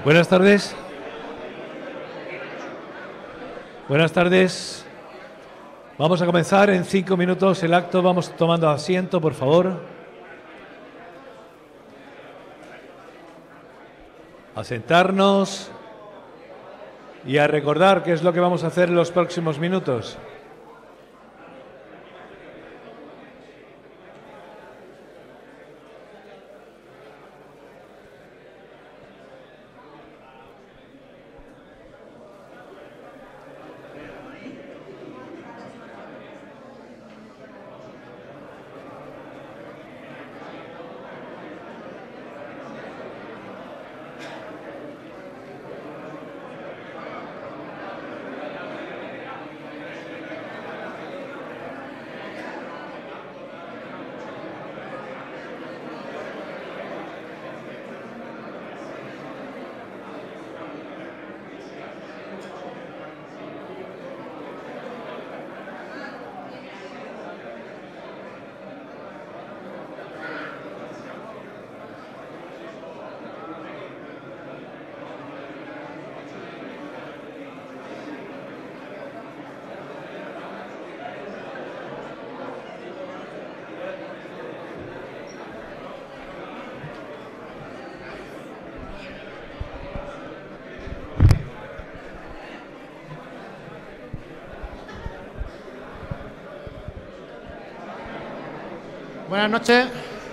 Buenas tardes. Buenas tardes. Vamos a comenzar en 5 minutos el acto. Vamos tomando asiento, por favor. A sentarnos y a recordar qué es lo que vamos a hacer en los próximos minutos. Buenas noches.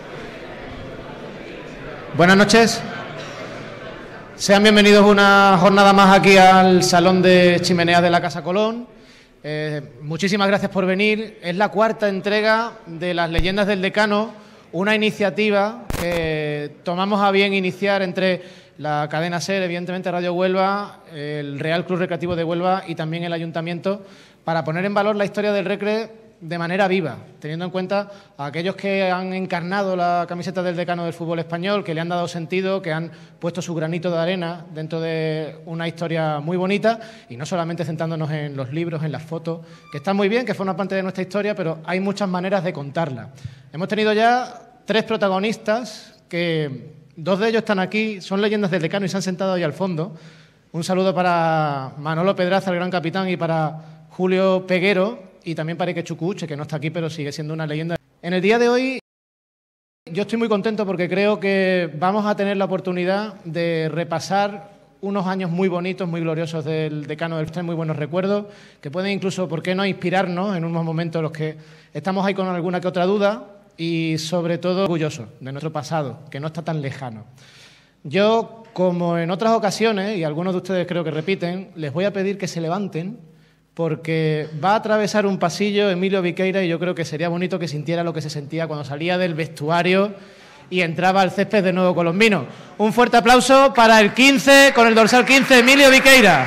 Buenas noches. Sean bienvenidos una jornada más aquí al Salón de Chimeneas de la Casa Colón. Muchísimas gracias por venir. Es la cuarta entrega de las Leyendas del Decano, una iniciativa que tomamos a bien iniciar entre la cadena SER, evidentemente Radio Huelva, el Real Club Recreativo de Huelva y también el Ayuntamiento, para poner en valor la historia del Recre de manera viva, teniendo en cuenta a aquellos que han encarnado la camiseta del decano del fútbol español, que le han dado sentido, que han puesto su granito de arena dentro de una historia muy bonita, y no solamente centrándonos en los libros, en las fotos, que están muy bien, que forman parte de nuestra historia, pero hay muchas maneras de contarla. Hemos tenido ya 3 protagonistas, que 2 de ellos están aquí, son leyendas del decano y se han sentado ahí al fondo. Un saludo para Manolo Pedraza, el gran capitán, y para Julio Peguero, y también para Ike Chucuche, que no está aquí, pero sigue siendo una leyenda. En el día de hoy yo estoy muy contento porque creo que vamos a tener la oportunidad de repasar unos años muy bonitos, muy gloriosos del decano del Fútbol, muy buenos recuerdos, que pueden incluso, ¿por qué no?, inspirarnos en unos momentos en los que estamos ahí con alguna que otra duda y, sobre todo, orgullosos de nuestro pasado, que no está tan lejano. Yo, como en otras ocasiones, y algunos de ustedes creo que repiten, les voy a pedir que se levanten, porque va a atravesar un pasillo Emilio Viqueira y yo creo que sería bonito que sintiera lo que se sentía cuando salía del vestuario y entraba al césped de Nuevo Colombino. Un fuerte aplauso para el 15, con el dorsal 15, Emilio Viqueira.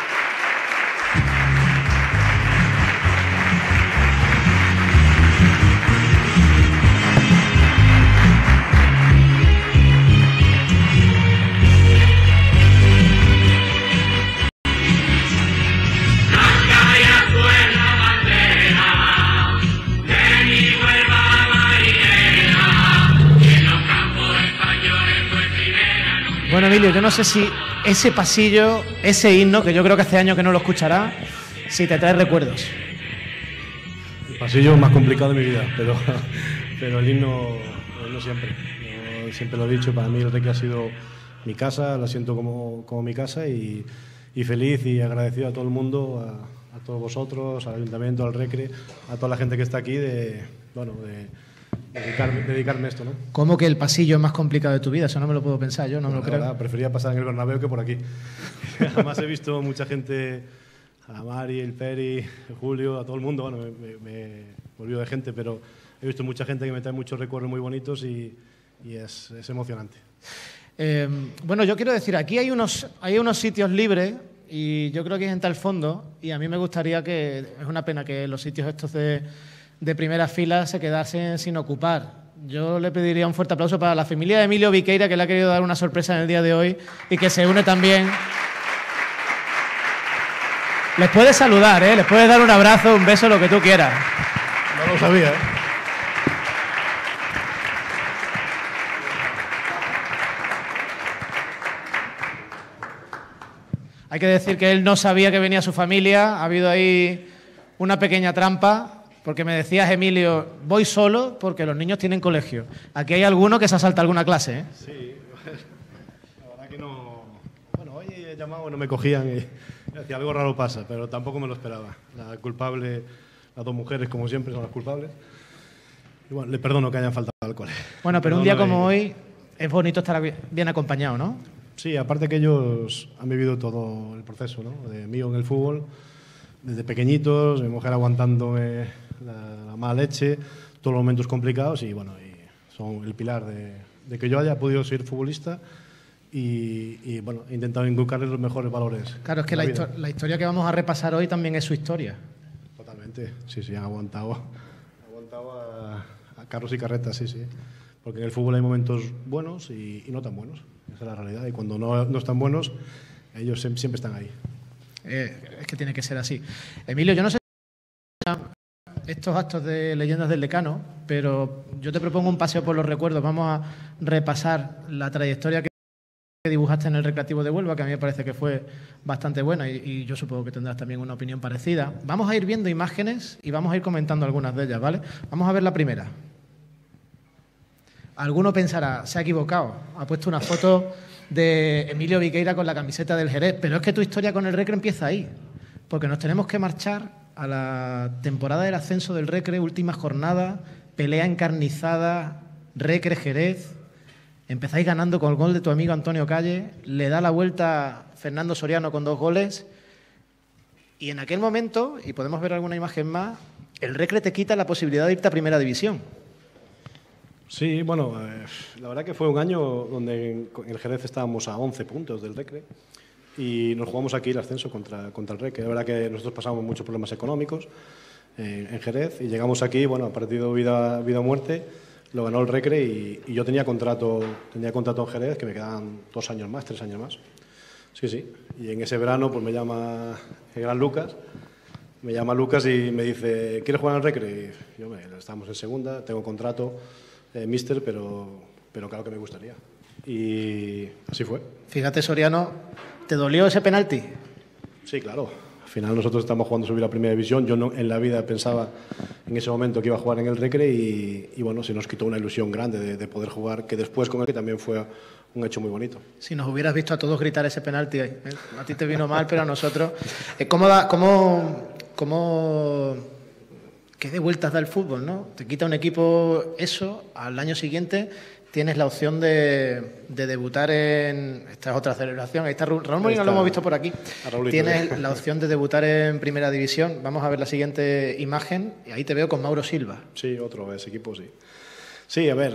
Bueno, Emilio, yo no sé si ese pasillo, ese himno, que yo creo que hace años que no lo escuchará, si te trae recuerdos. El pasillo más complicado de mi vida, pero el himno siempre. Yo siempre lo he dicho, para mí el Recre ha sido mi casa, la siento como mi casa y feliz y agradecido a todo el mundo, a todos vosotros, al Ayuntamiento, al Recre, a toda la gente que está aquí de dedicarme a esto, ¿no? ¿Cómo que el pasillo es más complicado de tu vida? Eso no me lo puedo pensar, yo no me lo creo. Prefería pasar en el Bernabéu que por aquí. Además he visto mucha gente, a la Mari, el Peri, el Julio, a todo el mundo, bueno, me volvió de gente, pero he visto mucha gente que me trae muchos recuerdos muy bonitos y es emocionante. Bueno, yo quiero decir, aquí hay unos sitios libres y yo creo que hay gente al fondo y a mí me gustaría que, es una pena que los sitios estos de primera fila se quedasen sin ocupar. Yo le pediría un fuerte aplauso para la familia de Emilio Viqueira, que le ha querido dar una sorpresa en el día de hoy y que se une también. Les puedes saludar, les puedes dar un abrazo, un beso, lo que tú quieras. No lo sabía, Hay que decir que él no sabía que venía su familia. Ha habido ahí una pequeña trampa, porque me decías, Emilio, voy solo porque los niños tienen colegio. Aquí hay alguno que se ha saltado alguna clase, ¿eh? Sí, la verdad que no... Bueno, hoy he llamado y no me cogían y decía, algo raro pasa, pero tampoco me lo esperaba. La culpable, las dos mujeres, como siempre, son las culpables. Y bueno, le perdono que hayan faltado al cole. Bueno, pero un día como hoy es bonito estar bien acompañado, ¿no? Sí, aparte que ellos han vivido todo el proceso, ¿no? De mío en el fútbol, desde pequeñitos, mi mujer aguantándome la mala leche, todos los momentos complicados y bueno, y son el pilar de que yo haya podido ser futbolista y bueno, he intentado inculcarles los mejores valores. Claro, es que la historia que vamos a repasar hoy también es su historia. Totalmente, sí, han aguantado a carros y carretas, sí. Porque en el fútbol hay momentos buenos y no tan buenos. Esa es la realidad. Y cuando no están buenos, ellos siempre están ahí. Es que tiene que ser así. Emilio, yo no sé estos actos de Leyendas del Decano, pero yo te propongo un paseo por los recuerdos. Vamos a repasar la trayectoria que dibujaste en el Recreativo de Huelva, que a mí me parece que fue bastante buena y yo supongo que tendrás también una opinión parecida. Vamos a ir viendo imágenes y vamos a ir comentando algunas de ellas, ¿vale? Vamos a ver la primera. Alguno pensará, se ha equivocado, ha puesto una foto de Emilio Viqueira con la camiseta del Jerez, pero es que tu historia con el Recre empieza ahí, porque nos tenemos que marchar a la temporada del ascenso del Recre, última jornada, pelea encarnizada, Recre Jerez, empezáis ganando con el gol de tu amigo Antonio Calle, le da la vuelta Fernando Soriano con 2 goles y en aquel momento, y podemos ver alguna imagen más, el Recre te quita la posibilidad de irte a Primera División. Sí, bueno, la verdad que fue un año donde en el Jerez estábamos a 11 puntos del Recre y nos jugamos aquí el ascenso contra el Recre. La verdad que nosotros pasamos muchos problemas económicos en Jerez y llegamos aquí, bueno, partido vida o muerte, lo ganó el Recre y yo tenía contrato en Jerez que me quedaban 2 años más, 3 años más. Sí. Y en ese verano pues me llama el gran Lucas. Me llama Lucas y me dice, ¿quieres jugar en el Recre? Y yo, estamos en segunda, tengo contrato. Mister, pero claro que me gustaría. Y así fue. Fíjate, Soriano, ¿te dolió ese penalti? Sí, claro. Al final nosotros estamos jugando subir a Primera División. Yo no, en la vida pensaba en ese momento que iba a jugar en el Recre y bueno, se nos quitó una ilusión grande de poder jugar, que después con el que también fue un hecho muy bonito. Si nos hubieras visto a todos gritar ese penalti, a ti te vino mal, pero a nosotros... ¿Qué de vueltas da el fútbol, no? Te quita un equipo eso, al año siguiente tienes la opción de debutar en... Esta es otra celebración, ahí está Raúl Molina, lo hemos visto por aquí. Tienes la opción de debutar en Primera División. Vamos a ver la siguiente imagen, y ahí te veo con Mauro Silva. Sí, otro ese equipo, sí. Sí, a ver,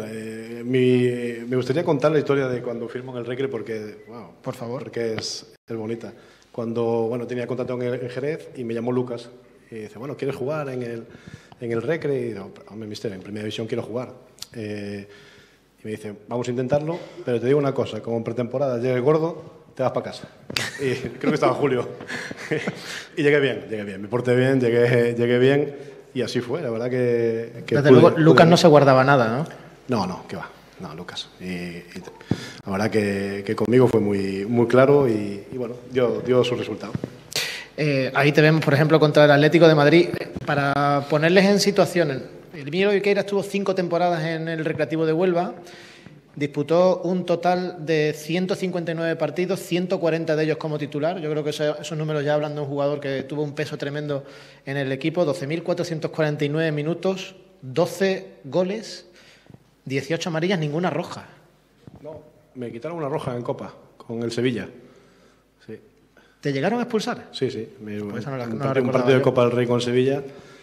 me gustaría contar la historia de cuando firmo en el Recre porque, wow, por favor, porque es bonita. Cuando, bueno, tenía contrato en Jerez y me llamó Lucas. Y dice, bueno, ¿quieres jugar en el Recre? Y digo, hombre, mister, en Primera División quiero jugar. Y me dice, vamos a intentarlo, pero te digo una cosa, como en pretemporada llegue gordo, te vas para casa. Y creo que estaba en julio. Y llegué bien, me porté bien, llegué bien y así fue, la verdad que desde luego, Lucas no se guardaba nada, ¿no? No, qué va. No, Lucas. Y la verdad que conmigo fue muy claro y bueno, dio su resultado. Ahí te vemos, por ejemplo, contra el Atlético de Madrid. Para ponerles en situaciones, Emilio Viqueira estuvo 5 temporadas en el Recreativo de Huelva, disputó un total de 159 partidos, 140 de ellos como titular. Yo creo que esos números ya hablan de un jugador que tuvo un peso tremendo en el equipo, 12.449 minutos, 12 goles, 18 amarillas, ninguna roja. No, me quitaron una roja en Copa, con el Sevilla. Sí. ¿Te llegaron a expulsar? Sí. Pues un partido de Copa del Rey con Sevilla.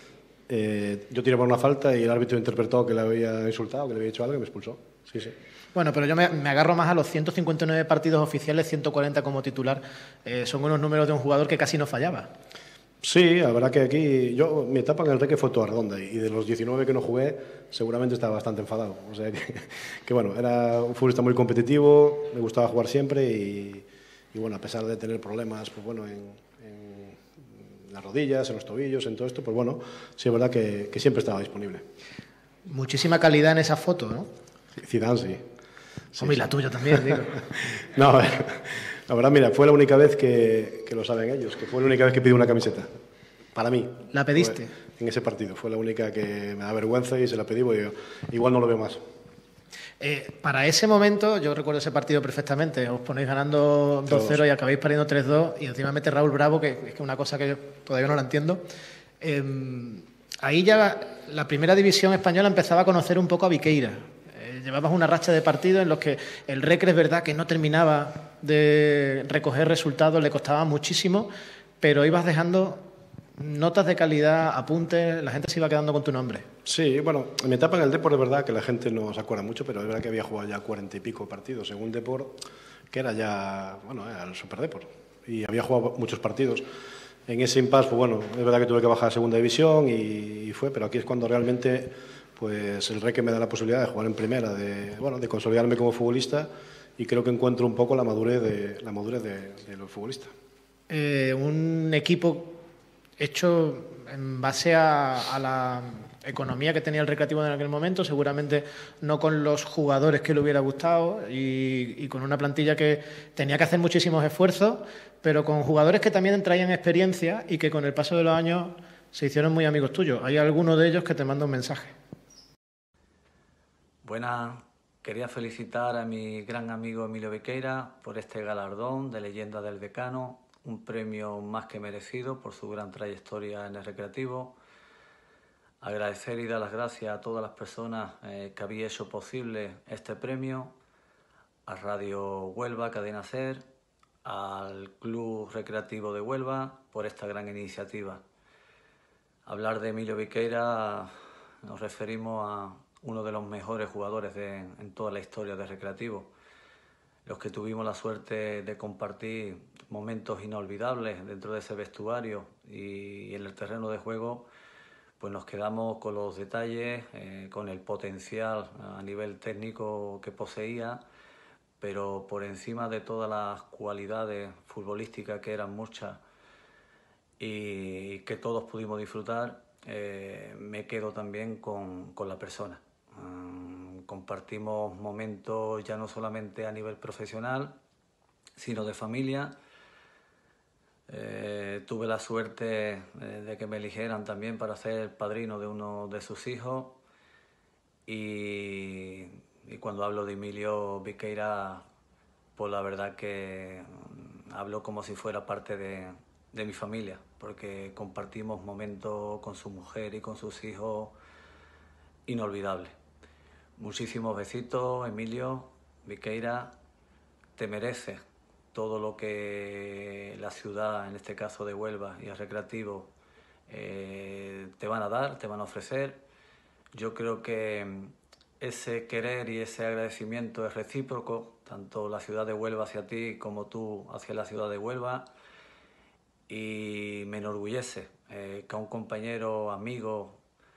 Yo tiré por una falta y el árbitro interpretó que le había insultado, que le había hecho algo y me expulsó. Sí. Bueno, pero yo me agarro más a los 159 partidos oficiales, 140 como titular. Son unos números de un jugador que casi no fallaba. Sí, la verdad que aquí... mi etapa en el Recre fue toda redonda y de los 19 que no jugué, seguramente estaba bastante enfadado. O sea que bueno, era un futbolista muy competitivo, me gustaba jugar siempre y bueno, a pesar de tener problemas, pues bueno, en las rodillas, en los tobillos, en todo esto, pues bueno, sí es verdad que siempre estaba disponible. Muchísima calidad en esa foto, ¿no? Zidane, sí. Y la tuya también, digo. No, la La verdad, mira, fue la única vez que lo saben ellos, que fue la única vez que pedí una camiseta. Para mí. ¿La pediste? En ese partido. Fue la única que me da vergüenza y se la pedí, porque igual no lo veo más. Para ese momento, yo recuerdo ese partido perfectamente, os ponéis ganando 2-0 y acabáis perdiendo 3-2 y encima mete Raúl Bravo, que es una cosa que yo todavía no la entiendo. Ahí ya la primera división española empezaba a conocer un poco a Viqueira. Llevabas una racha de partidos en los que el Recre es verdad que no terminaba de recoger resultados, le costaba muchísimo, pero ibas dejando notas de calidad, apuntes, la gente se iba quedando con tu nombre. Sí, bueno, en mi etapa en el Depor es verdad que la gente no se acuerda mucho, pero es verdad que había jugado ya 40 y pico partidos en un Depor que era ya, bueno, era el Super Depor y había jugado muchos partidos. En ese impasse, pues bueno, es verdad que tuve que bajar a segunda división y fue, pero aquí es cuando realmente pues el Recre me da la posibilidad de jugar en primera, de consolidarme como futbolista y creo que encuentro un poco la madurez de los futbolistas. Un equipo hecho en base a la economía que tenía el Recreativo en aquel momento, seguramente no con los jugadores que le hubiera gustado y con una plantilla que tenía que hacer muchísimos esfuerzos, pero con jugadores que también traían experiencia y que con el paso de los años se hicieron muy amigos tuyos. Hay alguno de ellos que te manda un mensaje. Buenas, quería felicitar a mi gran amigo Emilio Viqueira por este galardón de Leyenda del Decano, un premio más que merecido por su gran trayectoria en el Recreativo. Agradecer y dar las gracias a todas las personas que había hecho posible este premio, a Radio Huelva, Cadena Ser, al Club Recreativo de Huelva por esta gran iniciativa. Hablar de Emilio Viqueira nos referimos a uno de los mejores jugadores en toda la historia del Recreativo. Los que tuvimos la suerte de compartir momentos inolvidables dentro de ese vestuario y en el terreno de juego, pues nos quedamos con los detalles, con el potencial a nivel técnico que poseía, pero por encima de todas las cualidades futbolísticas, que eran muchas y que todos pudimos disfrutar, me quedo también con la persona. Compartimos momentos ya no solamente a nivel profesional, sino de familia. Tuve la suerte de que me eligieran también para ser padrino de uno de sus hijos y cuando hablo de Emilio Viqueira, pues la verdad que hablo como si fuera parte de mi familia, porque compartimos momentos con su mujer y con sus hijos inolvidables. Muchísimos besitos, Emilio Viqueira, te mereces todo lo que la ciudad, en este caso de Huelva y el Recreativo, te van a dar, te van a ofrecer. Yo creo que ese querer y ese agradecimiento es recíproco, tanto la ciudad de Huelva hacia ti como tú hacia la ciudad de Huelva, y me enorgullece que a un compañero, amigo,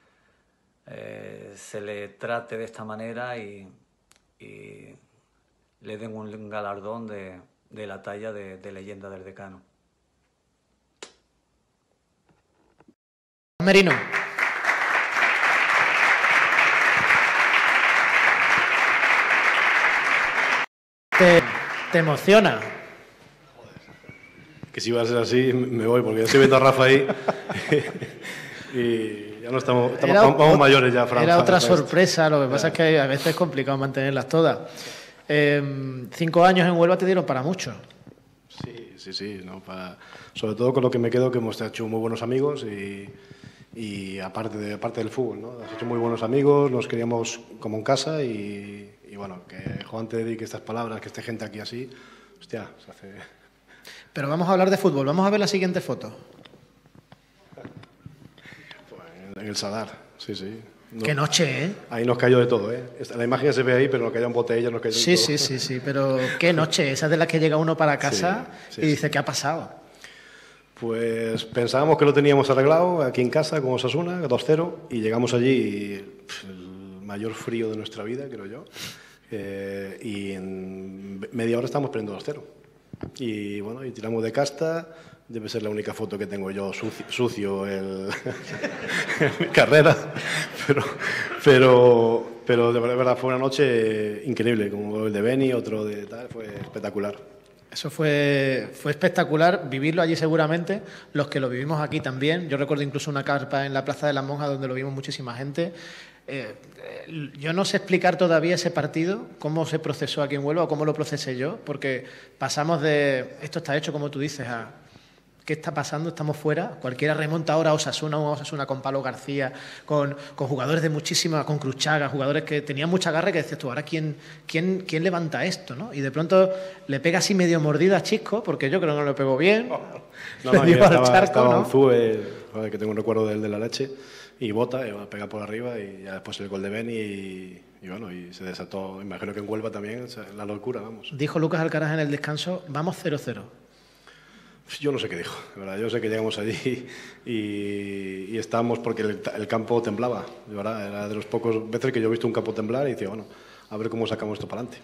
se le trate de esta manera y le den un galardón de la talla de Leyenda del Decano. Merino. ¿Te emociona? Que si va a ser así, me voy, porque ya estoy viendo a Rafa ahí y ya no vamos mayores ya, Fran. Era otra sorpresa, lo que pasa es que a veces es complicado mantenerlas todas. 5 años en Huelva te dieron para mucho. Sí, ¿no? Sobre todo con lo que me quedo, que hemos hecho muy buenos amigos y aparte del fútbol, ¿no? Hemos hecho muy buenos amigos, nos queríamos como en casa y bueno, que Juan te dedique estas palabras, que esté gente aquí así, hostia, se hace... Pero vamos a hablar de fútbol, vamos a ver la siguiente foto. Pues en el Sadar, sí. No, qué noche, ¿eh? Ahí nos cayó de todo, ¿eh? La imagen se ve ahí, pero nos caían botellas, nos cayó de todo. Sí, pero qué noche, esa es de la que llega uno para casa y dice, ¿qué ha pasado? Pues pensábamos que lo teníamos arreglado aquí en casa con Osasuna, 2-0, y llegamos allí y el mayor frío de nuestra vida, creo yo, y en media hora estamos perdiendo 2-0. Y bueno, y tiramos de casta. Debe ser la única foto que tengo yo sucio en mi carrera, pero de verdad fue una noche increíble, como el de Beni, otro de tal, fue espectacular. Eso fue espectacular, vivirlo allí seguramente, los que lo vivimos aquí también. Yo recuerdo incluso una carpa en la Plaza de las Monjas donde lo vimos muchísima gente. Yo no sé explicar todavía ese partido, cómo se procesó aquí en Huelva o cómo lo procesé yo, porque pasamos de esto está hecho, como tú dices, a ¿qué está pasando? Estamos fuera. Cualquiera remonta ahora a Osasuna con Pablo García, con jugadores de muchísima, con Cruchaga, jugadores que tenían mucha garra y que decías tú, ahora ¿quién levanta esto? ¿No? Y de pronto le pega así medio mordida a Chisco, porque yo creo que no le pegó bien. No, estaba Unzúe, que tengo un recuerdo del de la leche, y bota, y va a pegar por arriba, y ya después el gol de Beni, y bueno, y se desató, imagino que en Huelva también, la locura, vamos. Dijo Lucas Alcaraz en el descanso, vamos 0-0. Yo no sé qué dijo, ¿verdad? Yo sé que llegamos allí y estábamos porque el campo temblaba, ¿verdad? Era de los pocos veces que yo he visto un campo temblar y decía, bueno, a ver cómo sacamos esto para adelante.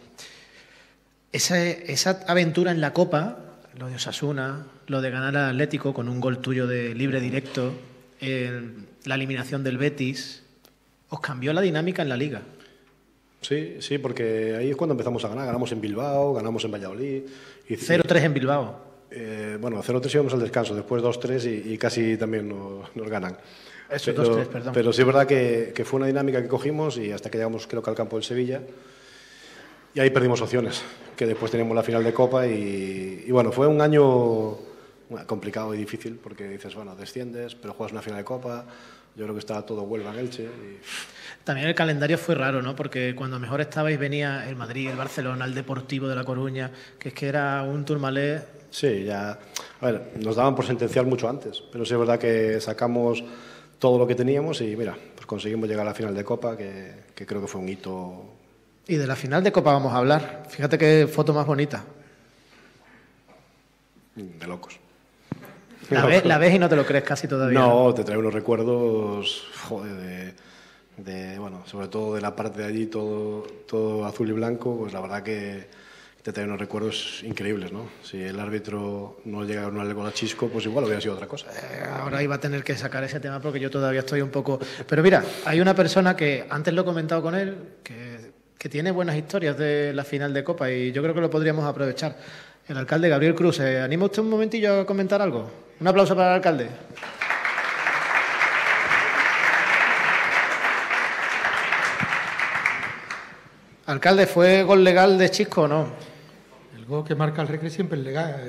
Esa aventura en la Copa, lo de Osasuna, lo de ganar al Atlético con un gol tuyo de libre directo, la eliminación del Betis, os cambió la dinámica en la Liga. Sí, porque ahí es cuando empezamos a ganar. Ganamos en Bilbao, ganamos en Valladolid. 0-3 en Bilbao. Bueno, 0-3 íbamos al descanso, después 2-3 y casi también nos ganan. Eso, 2-3, perdón. Pero sí es verdad que fue una dinámica que cogimos y hasta que llegamos creo que al campo del Sevilla y ahí perdimos opciones, que después teníamos la final de Copa y bueno, fue un año complicado y difícil porque dices, bueno, desciendes, pero juegas una final de Copa, yo creo que estaba todo Huelva en Elche. También el calendario fue raro, ¿no? Porque cuando mejor estabais venía el Madrid, el Barcelona, el Deportivo de La Coruña, que es que era un Tourmalet. Sí, ya. A ver, nos daban por sentenciar mucho antes, pero sí es verdad que sacamos todo lo que teníamos y mira, pues conseguimos llegar a la final de Copa, que creo que fue un hito. Y de la final de Copa vamos a hablar. Fíjate qué foto más bonita. De locos. La ves y no te lo crees casi todavía. No, te trae unos recuerdos, joder, bueno, sobre todo de la parte de allí, todo azul y blanco, pues la verdad que te trae unos recuerdos increíbles, ¿no? Si el árbitro no llega a darle gol a Chisco, pues igual hubiera sido otra cosa. Ahora iba a tener que sacar ese tema porque yo todavía estoy un poco... Pero mira, hay una persona que antes lo he comentado con él, que tiene buenas historias de la final de Copa y yo creo que lo podríamos aprovechar. El alcalde Gabriel Cruz, ¿anima usted un momentillo a comentar algo? Un aplauso para el alcalde. Alcalde, ¿fue gol legal de Chisco o no? El gol que marca el Recre siempre es legal.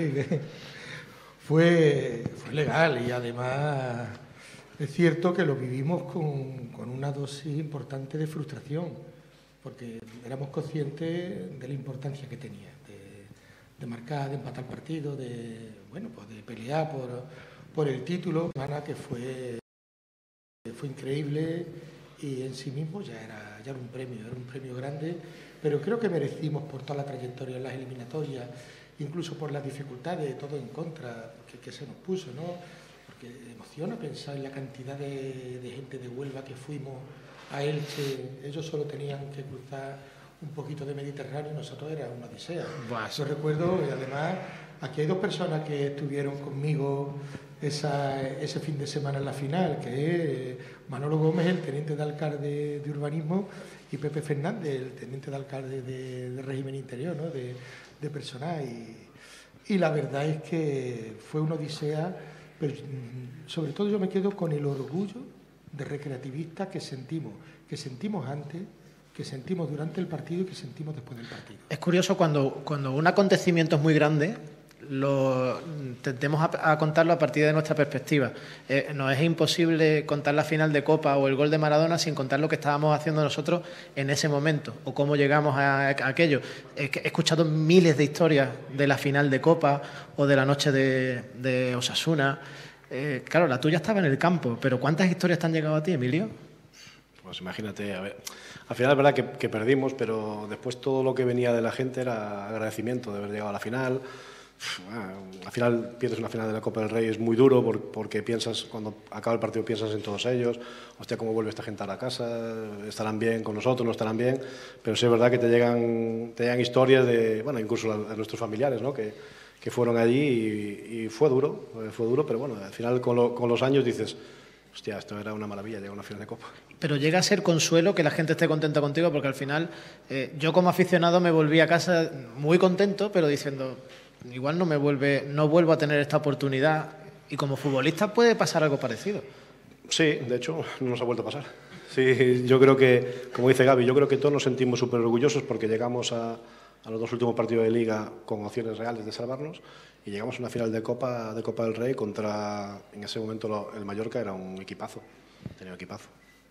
Fue legal y además es cierto que lo vivimos con una dosis importante de frustración, porque éramos conscientes de la importancia que tenía, de marcar, de empatar partido, de pelear por el título, que fue increíble y en sí mismo ya era un premio grande, pero creo que merecimos por toda la trayectoria en las eliminatorias, incluso por las dificultades, todo en contra que se nos puso, ¿no? Porque emociona pensar en la cantidad de gente de Huelva que fuimos a Elche. Ellos solo tenían que cruzar un poquito de Mediterráneo y nosotros era una odisea. Yo recuerdo, y además, aquí hay dos personas que estuvieron conmigo ese fin de semana en la final, que es Manolo Gómez, el teniente de alcalde de urbanismo, y Pepe Fernández, el teniente de alcalde de régimen interior, ¿no? de personal. Y la verdad es que fue una odisea, pero sobre todo yo me quedo con el orgullo de recreativistas que sentimos antes, que sentimos durante el partido y que sentimos después del partido. Es curioso cuando un acontecimiento es muy grande, tendemos a contarlo a partir de nuestra perspectiva. Nos es imposible contar la final de Copa o el gol de Maradona sin contar lo que estábamos haciendo nosotros en ese momento o cómo llegamos a aquello. He escuchado miles de historias de la final de Copa o de la noche de Osasuna. Claro, la tuya estaba en el campo, pero ¿cuántas historias te han llegado a ti, Emilio? Pues imagínate, a ver, al final es verdad que perdimos, pero después todo lo que venía de la gente era agradecimiento de haber llegado a la final. Al final pierdes una final de la Copa del Rey, es muy duro porque piensas, cuando acaba el partido piensas en todos ellos, hostia, cómo vuelve esta gente a la casa, estarán bien con nosotros, no estarán bien, pero sí es verdad que te llegan historias de, bueno, incluso a nuestros familiares, ¿no? que fueron allí y fue duro, pero bueno, al final con los años dices, hostia, esto era una maravilla, llegar a una final de Copa. Pero llega a ser consuelo que la gente esté contenta contigo, porque al final yo como aficionado me volví a casa muy contento, pero diciendo, igual no vuelvo a tener esta oportunidad, y como futbolista puede pasar algo parecido. Sí, de hecho, no nos ha vuelto a pasar. Sí, yo creo que, como dice Gaby, yo creo que todos nos sentimos súper orgullosos porque llegamos a los 2 últimos partidos de Liga con opciones reales de salvarnos y llegamos a una final de Copa del Rey contra, en ese momento, el Mallorca era un equipazo, tenía un equipazo.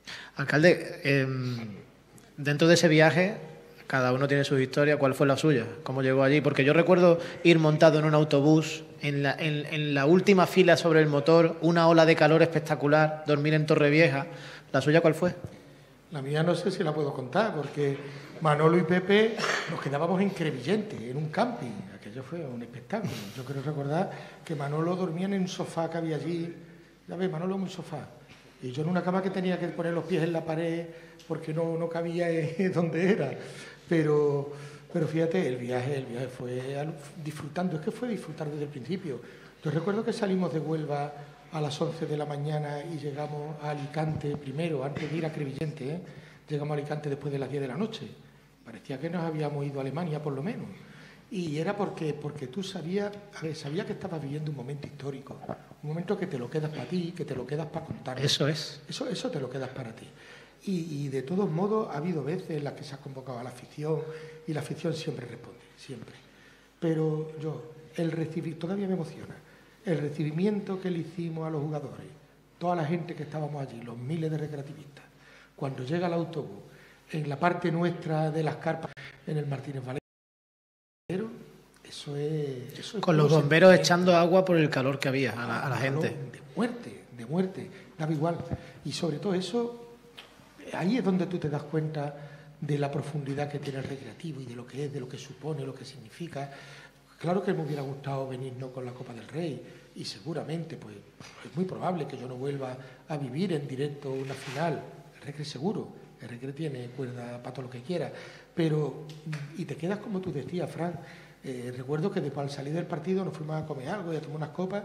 Alcalde, dentro de ese viaje, cada uno tiene su historia. ¿Cuál fue la suya? ¿Cómo llegó allí? Porque yo recuerdo ir montado en un autobús, en la última fila sobre el motor, una ola de calor espectacular, dormir en Torrevieja. ¿La suya cuál fue? La mía no sé si la puedo contar, porque Manolo y Pepe nos quedábamos en Crevillente, en un camping. Aquello fue un espectáculo. Yo quiero recordar que Manolo dormía en un sofá que había allí. Ya ves, Manolo en un sofá. Y yo en una cama que tenía que poner los pies en la pared porque no cabía donde era. Pero fíjate, el viaje fue disfrutando. Es que fue disfrutar desde el principio. Yo recuerdo que salimos de Huelva a las 11 de la mañana y llegamos a Alicante primero, antes de ir a Crevillente, llegamos a Alicante después de las 10 de la noche. Parecía que nos habíamos ido a Alemania, por lo menos. Y era porque tú sabías que estabas viviendo un momento histórico, un momento que te lo quedas para ti, que te lo quedas para contar. Eso es. Eso te lo quedas para ti. Y de todos modos ha habido veces en las que se ha convocado a la afición y la afición siempre responde, siempre. Pero todavía me emociona, el recibimiento que le hicimos a los jugadores, toda la gente que estábamos allí, los miles de recreativistas, cuando llega el autobús, en la parte nuestra de las carpas, en el Martínez Valero, eso es con los bomberos echando agua por el calor que había a la gente. De muerte, daba igual. Y sobre todo eso, ahí es donde tú te das cuenta de la profundidad que tiene el recreativo y de lo que es, de lo que supone, lo que significa. Claro que me hubiera gustado venirnos con la Copa del Rey y seguramente, pues es muy probable que yo no vuelva a vivir en directo una final. El Recre seguro, el Recre tiene cuerda para todo lo que quiera, pero, y te quedas como tú decías, Fran. Recuerdo que después al salir del partido nos fuimos a comer algo y a tomar unas copas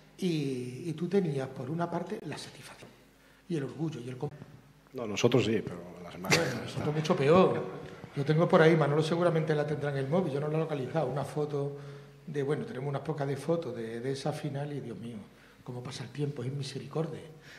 y tú tenías por una parte la satisfacción y el orgullo y el... No, nosotros sí, pero las imágenes... Bueno, nosotros mucho peor. Yo tengo por ahí, Manolo seguramente la tendrá en el móvil, yo no la he localizado, una foto tenemos unas pocas de fotos de esa final y Dios mío, cómo pasa el tiempo, es misericordia.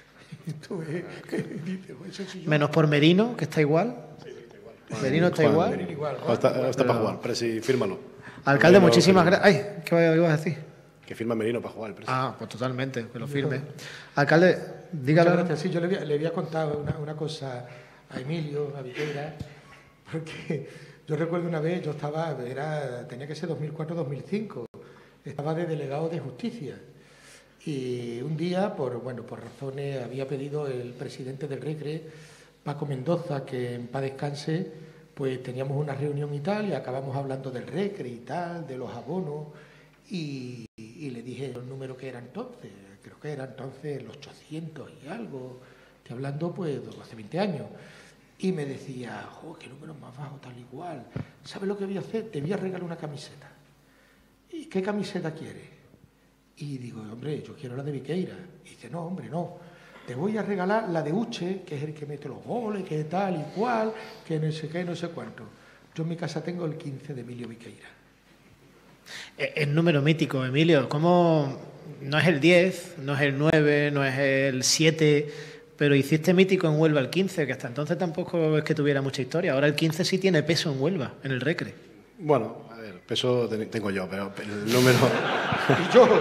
Menos por Merino, que está igual. Sí, está igual. Merino está igual. Está para jugar, Presi, fírmalo. Alcalde, muchísimas gracias. Ay, ¿qué ibas a decir? Que firma Merino para jugar el Presi. Pues totalmente, que lo firme. Alcalde, dígalo. Muchas gracias. Sí, yo le había contado una cosa a Emilio, a Viqueira, porque yo recuerdo una vez, tenía que ser 2004-2005, estaba de delegado de justicia y un día, por razones, había pedido el presidente del Recre, Paco Mendoza, que en paz descanse, pues teníamos una reunión y tal, y acabamos hablando del Recre y tal, de los abonos, y le dije el número que era entonces, creo que era entonces los 800 y algo, estoy hablando pues hace 20 años. Y me decía, qué número más bajo, tal igual. ¿Sabes lo que voy a hacer? Te voy a regalar una camiseta. ¿Y qué camiseta quieres? Y digo, hombre, yo quiero la de Viqueira. Y dice, no, hombre, no. Te voy a regalar la de Uche, que es el que mete los goles, que tal y cual, que no sé qué, no sé cuánto. Yo en mi casa tengo el 15 de Emilio Viqueira. El número mítico, Emilio. ¿Cómo no es el 10, no es el 9, no es el 7... pero hiciste mítico en Huelva el 15, que hasta entonces tampoco es que tuviera mucha historia. Ahora el 15 sí tiene peso en Huelva, en el Recre. Bueno, a ver, peso tengo yo, pero el número... ¿Y yo?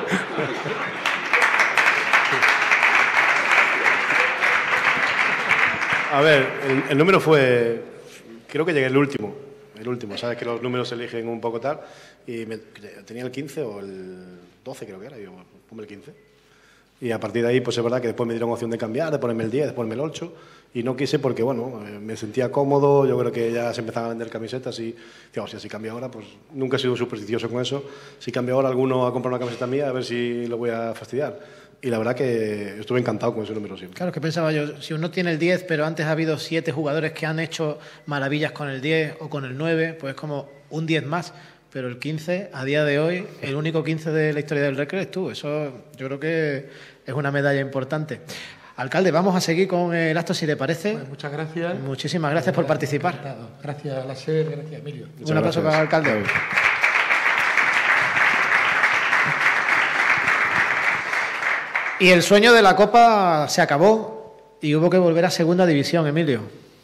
A ver, el número fue... Creo que llegué el último. Sabes que los números se eligen un poco tal. Y tenía el 15 o el 12 creo que era. Y yo, ponme el 15. Y a partir de ahí, pues es verdad que después me dieron opción de cambiar, de ponerme el 10, de ponerme el 8, y no quise porque, me sentía cómodo, yo creo que ya se empezaban a vender camisetas y, digamos, si así cambio ahora, pues nunca he sido supersticioso con eso. Si cambio ahora alguno a comprar una camiseta mía, a ver si lo voy a fastidiar. Y la verdad que estuve encantado con ese número siempre. Claro, que pensaba yo, si uno tiene el 10, pero antes ha habido 7 jugadores que han hecho maravillas con el 10 o con el 9, pues es como un 10 más. Pero el 15, a día de hoy, el único 15 de la historia del Recre es tú. Eso yo creo que es una medalla importante. Alcalde, vamos a seguir con el acto, si le parece. Pues muchas gracias. Muchísimas gracias por participar. Encantado. Gracias, Laser, gracias, Emilio. Un aplauso para el alcalde. Y el sueño de la Copa se acabó y hubo que volver a segunda división, Emilio.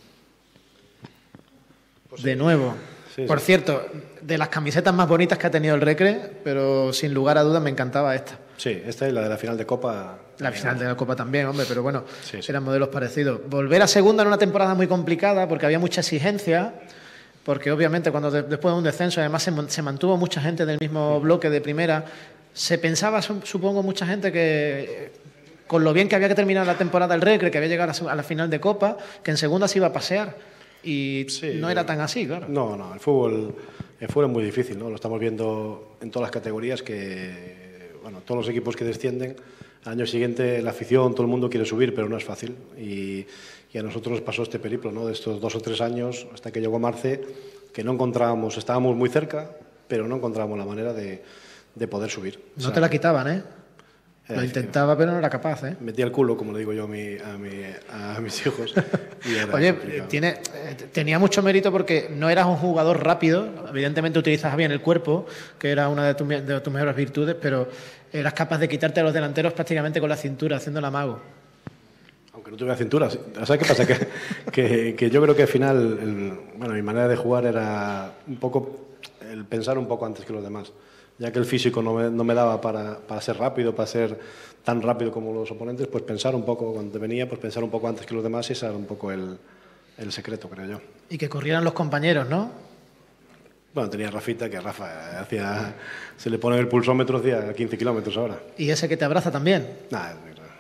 De nuevo. Sí, Por sí. cierto, de las camisetas más bonitas que ha tenido el Recre, pero sin lugar a dudas me encantaba esta. Sí, esta es la de la final de Copa. La final de la Copa también, hombre, pero bueno, Sí, sí. eran modelos parecidos. Volver a segunda en una temporada muy complicada porque había mucha exigencia, porque obviamente cuando después de un descenso, además se mantuvo mucha gente del mismo bloque de primera, se pensaba, supongo, mucha gente que con lo bien que había que terminar la temporada del Recre, que había llegado a la final de Copa, que en segunda se iba a pasear. Y Sí. no era tan así, claro. No, el fútbol es muy difícil, ¿no? Lo estamos viendo en todas las categorías que, bueno, todos los equipos que descienden, al año siguiente la afición, todo el mundo quiere subir, pero no es fácil. Y a nosotros nos pasó este periplo, ¿no? De estos 2 o 3 años, hasta que llegó Marce, que no encontrábamos, estábamos muy cerca, pero no encontrábamos la manera de poder subir. No O sea, te la quitaban, ¿eh? Lo intentaba, pero no era capaz, ¿eh? metía el culo, como le digo yo a mis hijos. Y era Oye, complicado. tenía mucho mérito porque no eras un jugador rápido, evidentemente utilizas bien el cuerpo, que era una de tus mejores virtudes, pero eras capaz de quitarte a los delanteros prácticamente con la cintura, haciendo el amago. Aunque no tuviera cintura. ¿Sabes qué pasa? Que yo creo que al final, mi manera de jugar era un poco el pensar un poco antes que los demás. Ya que el físico no me daba para ser rápido, para ser tan rápido como los oponentes, pues pensar un poco, cuando venía, pues pensar un poco antes que los demás, y ese era un poco el secreto, creo yo. Y que corrieran los compañeros, ¿no? Bueno, tenía a Rafita, que Rafa se le pone el pulsómetro, hacía 15 kilómetros ahora. Y ese que te abraza también. Nada,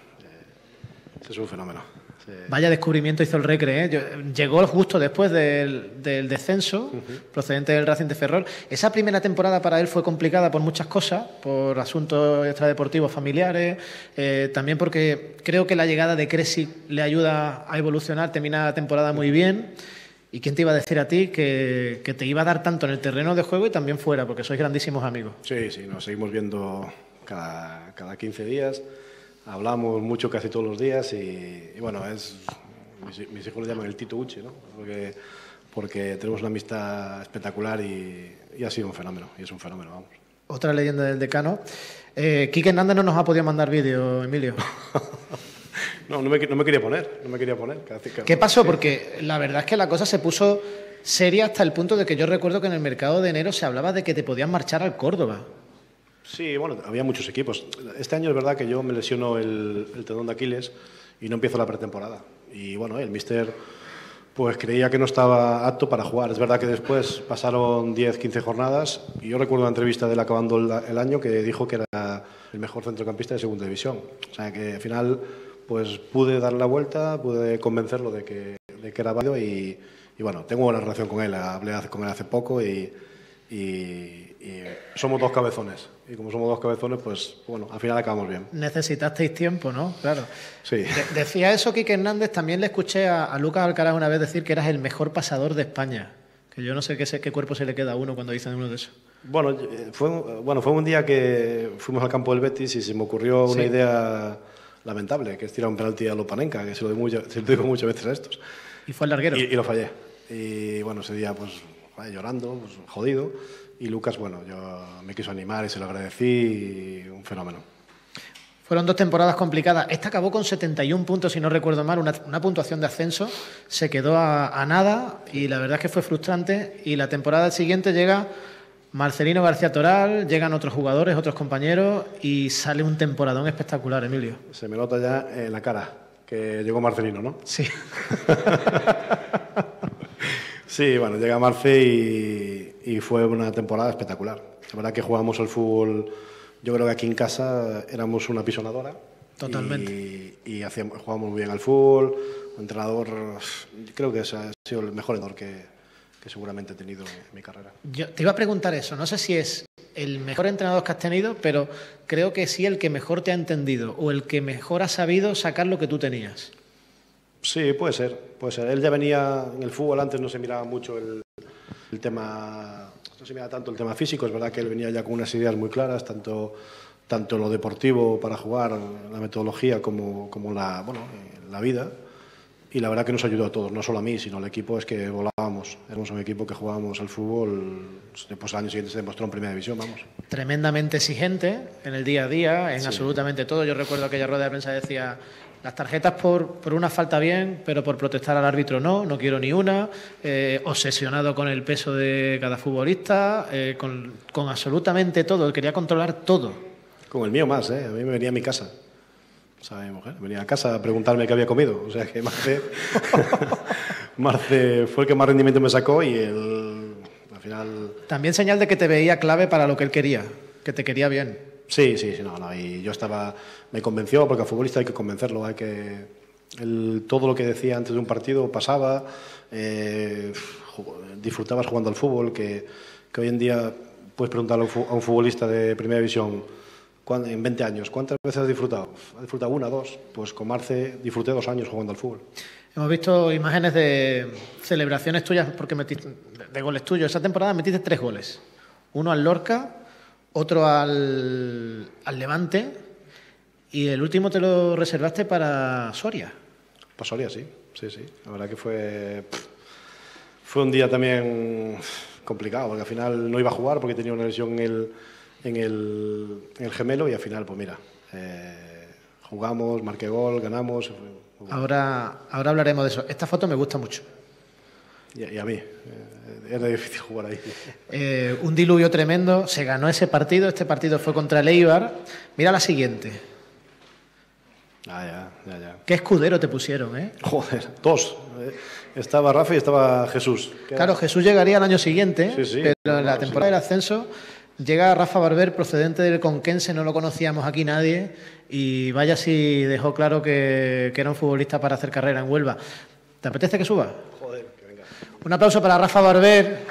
ese es un fenómeno. Sí. Vaya descubrimiento hizo el Recre, ¿eh? Llegó justo después del descenso, procedente del Racing de Ferrol. Esa primera temporada para él fue complicada por muchas cosas, por asuntos extradeportivos familiares, también porque creo que la llegada de Cresi le ayuda a evolucionar, termina la temporada muy bien. ¿Y quién te iba a decir a ti que te iba a dar tanto en el terreno de juego y también fuera, porque sois grandísimos amigos? Sí, nos seguimos viendo cada 15 días. Hablamos mucho casi todos los días y bueno, mis hijos lo llaman el Tito Uche, ¿no? Porque tenemos una amistad espectacular y ha sido un fenómeno, y es un fenómeno, vamos. Otra leyenda del decano. Quique Hernández no nos ha podido mandar vídeo, Emilio. No me quería poner. ¿Qué pasó? Porque la verdad es que la cosa se puso seria hasta el punto de que yo recuerdo que en el mercado de enero se hablaba de que te podían marchar al Córdoba. Sí, bueno, había muchos equipos. Este año es verdad que yo me lesiono el tendón de Aquiles y no empiezo la pretemporada. Y bueno, el míster pues creía que no estaba apto para jugar. Es verdad que después pasaron 10, 15 jornadas y yo recuerdo una entrevista de él acabando el año que dijo que era el mejor centrocampista de segunda división. O sea que al final pues pude dar la vuelta, pude convencerlo de que era válido y bueno, tengo buena relación con él. Hablé con él hace poco y somos 2 cabezones. Y como somos 2 cabezones, pues bueno, al final acabamos bien. Necesitasteis tiempo, ¿no? Claro. Sí. Decía eso Quique Hernández. También le escuché a Lucas Alcaraz una vez decir que eras el mejor pasador de España. Que yo no sé qué cuerpo se le queda a uno cuando dicen uno de esos. Bueno, fue un día que fuimos al campo del Betis y se me ocurrió una idea lamentable, que es tirar un penalti a Lopanenka, que se lo digo muchas veces a estos. Y fue el larguero. Y lo fallé. Y bueno, ese día pues llorando, pues, jodido. Y Lucas, bueno, me quiso animar y se lo agradecí, y un fenómeno. Fueron 2 temporadas complicadas. Esta acabó con 71 puntos, si no recuerdo mal, una puntuación de ascenso. Se quedó a nada y la verdad es que fue frustrante. Y la temporada siguiente llega Marcelino García Toral, llegan otros jugadores, otros compañeros y sale un temporadón espectacular, Emilio. Se me nota ya en la cara que llegó Marcelino, ¿no? Sí. Sí, bueno, llega Marce y fue una temporada espectacular. La verdad que jugamos al fútbol, yo creo que aquí en casa éramos una pisonadora. Totalmente. Y jugábamos muy bien al fútbol. El entrenador, creo que ese ha sido el mejor entrenador que seguramente he tenido en mi carrera. Yo te iba a preguntar eso, no sé si es el mejor entrenador que has tenido, pero creo que sí el que mejor te ha entendido o el que mejor ha sabido sacar lo que tú tenías. Sí, puede ser. Él ya venía en el fútbol, antes no se miraba mucho el tema, no se miraba tanto el tema físico. Es verdad que él venía ya con unas ideas muy claras, tanto tanto en lo deportivo para jugar, la metodología, como la vida. Y la verdad que nos ayudó a todos, no solo a mí, sino al equipo, es que volábamos. Éramos un equipo que jugábamos al fútbol, después al año siguiente se demostró en primera división, vamos. Tremendamente exigente en el día a día, en absolutamente todo. Yo recuerdo aquella rueda de prensa que decía, las tarjetas por una falta bien, pero por protestar al árbitro no quiero ni una. Obsesionado con el peso de cada futbolista, con absolutamente todo, quería controlar todo. Con el mío más, a mí me venía a mi casa. O sea, mi mujer venía a casa a preguntarme qué había comido. O sea que Marce fue el que más rendimiento me sacó y al final... También señal de que te veía clave para lo que él quería, que te quería bien. Sí, no, y yo me convenció, porque al futbolista hay que convencerlo, todo lo que decía antes de un partido pasaba, disfrutabas jugando al fútbol, que hoy en día puedes preguntarle a un futbolista de primera división, en 20 años, ¿cuántas veces has disfrutado? ¿Has disfrutado una, dos? Pues con Marce disfruté 2 años jugando al fútbol. Hemos visto imágenes de celebraciones tuyas, porque de goles tuyos. Esa temporada metiste 3 goles. Uno al Lorca, otro al Levante, y el último te lo reservaste para Soria. Para Soria, sí. La verdad que fue un día también complicado, porque al final no iba a jugar porque tenía una lesión en el gemelo, y al final, pues mira, jugamos, marqué gol, ganamos. Ahora hablaremos de eso. Esta foto me gusta mucho. Y a mí, era difícil jugar ahí. Un diluvio tremendo, se ganó ese partido, este partido fue contra el Eibar. Mira la siguiente. Ya. Qué escudero te pusieron, ¿eh? Joder, 2. Estaba Rafa y estaba Jesús. Claro, Jesús llegaría al año siguiente, sí, pero en la temporada del ascenso llega Rafa Barber, procedente del Conquense, no lo conocíamos aquí nadie, y vaya si dejó claro que era un futbolista para hacer carrera en Huelva. ¿Te apetece que suba? Joder, que venga. Un aplauso para Rafa Barber.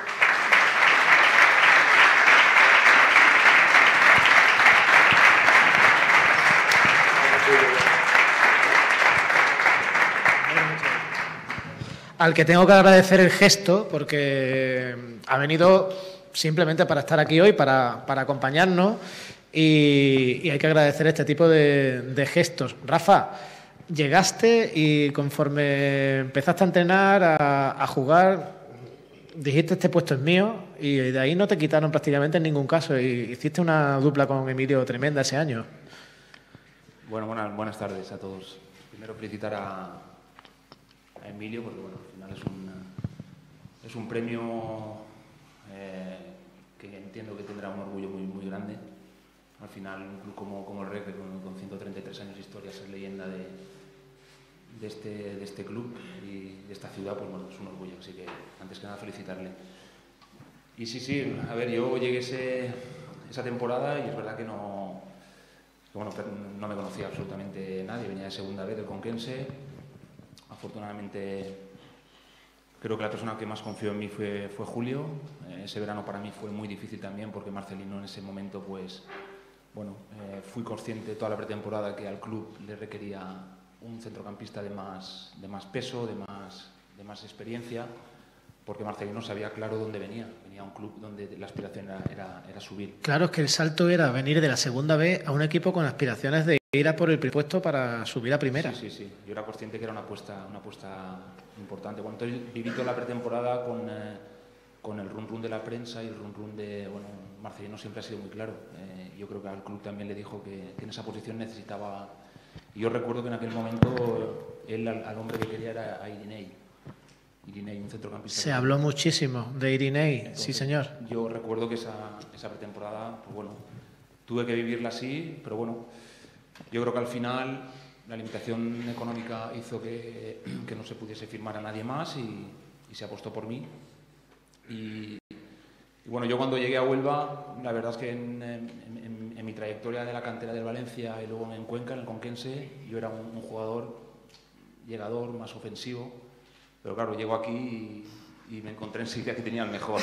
Al que tengo que agradecer el gesto, porque ha venido simplemente para estar aquí hoy, para acompañarnos, y hay que agradecer este tipo de gestos. Rafa, llegaste y conforme empezaste a entrenar, a jugar, dijiste este puesto es mío, y de ahí no te quitaron prácticamente en ningún caso, y hiciste una dupla con Emilio tremenda ese año. Bueno, buenas tardes a todos. Primero felicitar a Emilio, porque bueno, al final es un premio que entiendo que tendrá un orgullo muy grande. Al final, un club como el REC, con 133 años de historia, ser leyenda de este club y de esta ciudad, pues bueno, es un orgullo. Así que, antes que nada, felicitarle. Y sí, a ver, yo llegué esa temporada y es verdad que no me conocía absolutamente nadie. Venía de segunda vez del Conquense. Afortunadamente, creo que la persona que más confió en mí fue Julio. Ese verano para mí fue muy difícil también, porque Marcelino en ese momento, pues, bueno, fui consciente toda la pretemporada que al club le requería un centrocampista de más peso, de más experiencia, porque Marcelino sabía claro dónde venía. Venía a un club donde la aspiración era subir. Claro, es que el salto era venir de la segunda B a un equipo con aspiraciones de ir a por el primer puesto para subir a primera. Sí. Yo era consciente que era una apuesta importante. Bueno, entonces viví toda la pretemporada con el run de la prensa y el run de... Bueno, Marcelino siempre ha sido muy claro. Yo creo que al club también le dijo que en esa posición necesitaba... Y yo recuerdo que en aquel momento él al hombre que quería era a Irinei, un centrocampista. Se habló muchísimo de Irinei. Entonces, sí señor. Yo recuerdo que esa pretemporada, pues bueno, tuve que vivirla así, pero bueno, yo creo que al final la limitación económica hizo que no se pudiese firmar a nadie más y se apostó por mí. Y bueno, yo cuando llegué a Huelva, la verdad es que en mi trayectoria de la cantera del Valencia y luego en Cuenca, en el Conquense, yo era un jugador llegador, más ofensivo, pero claro, llego aquí y me encontré enseguida que tenía el mejor.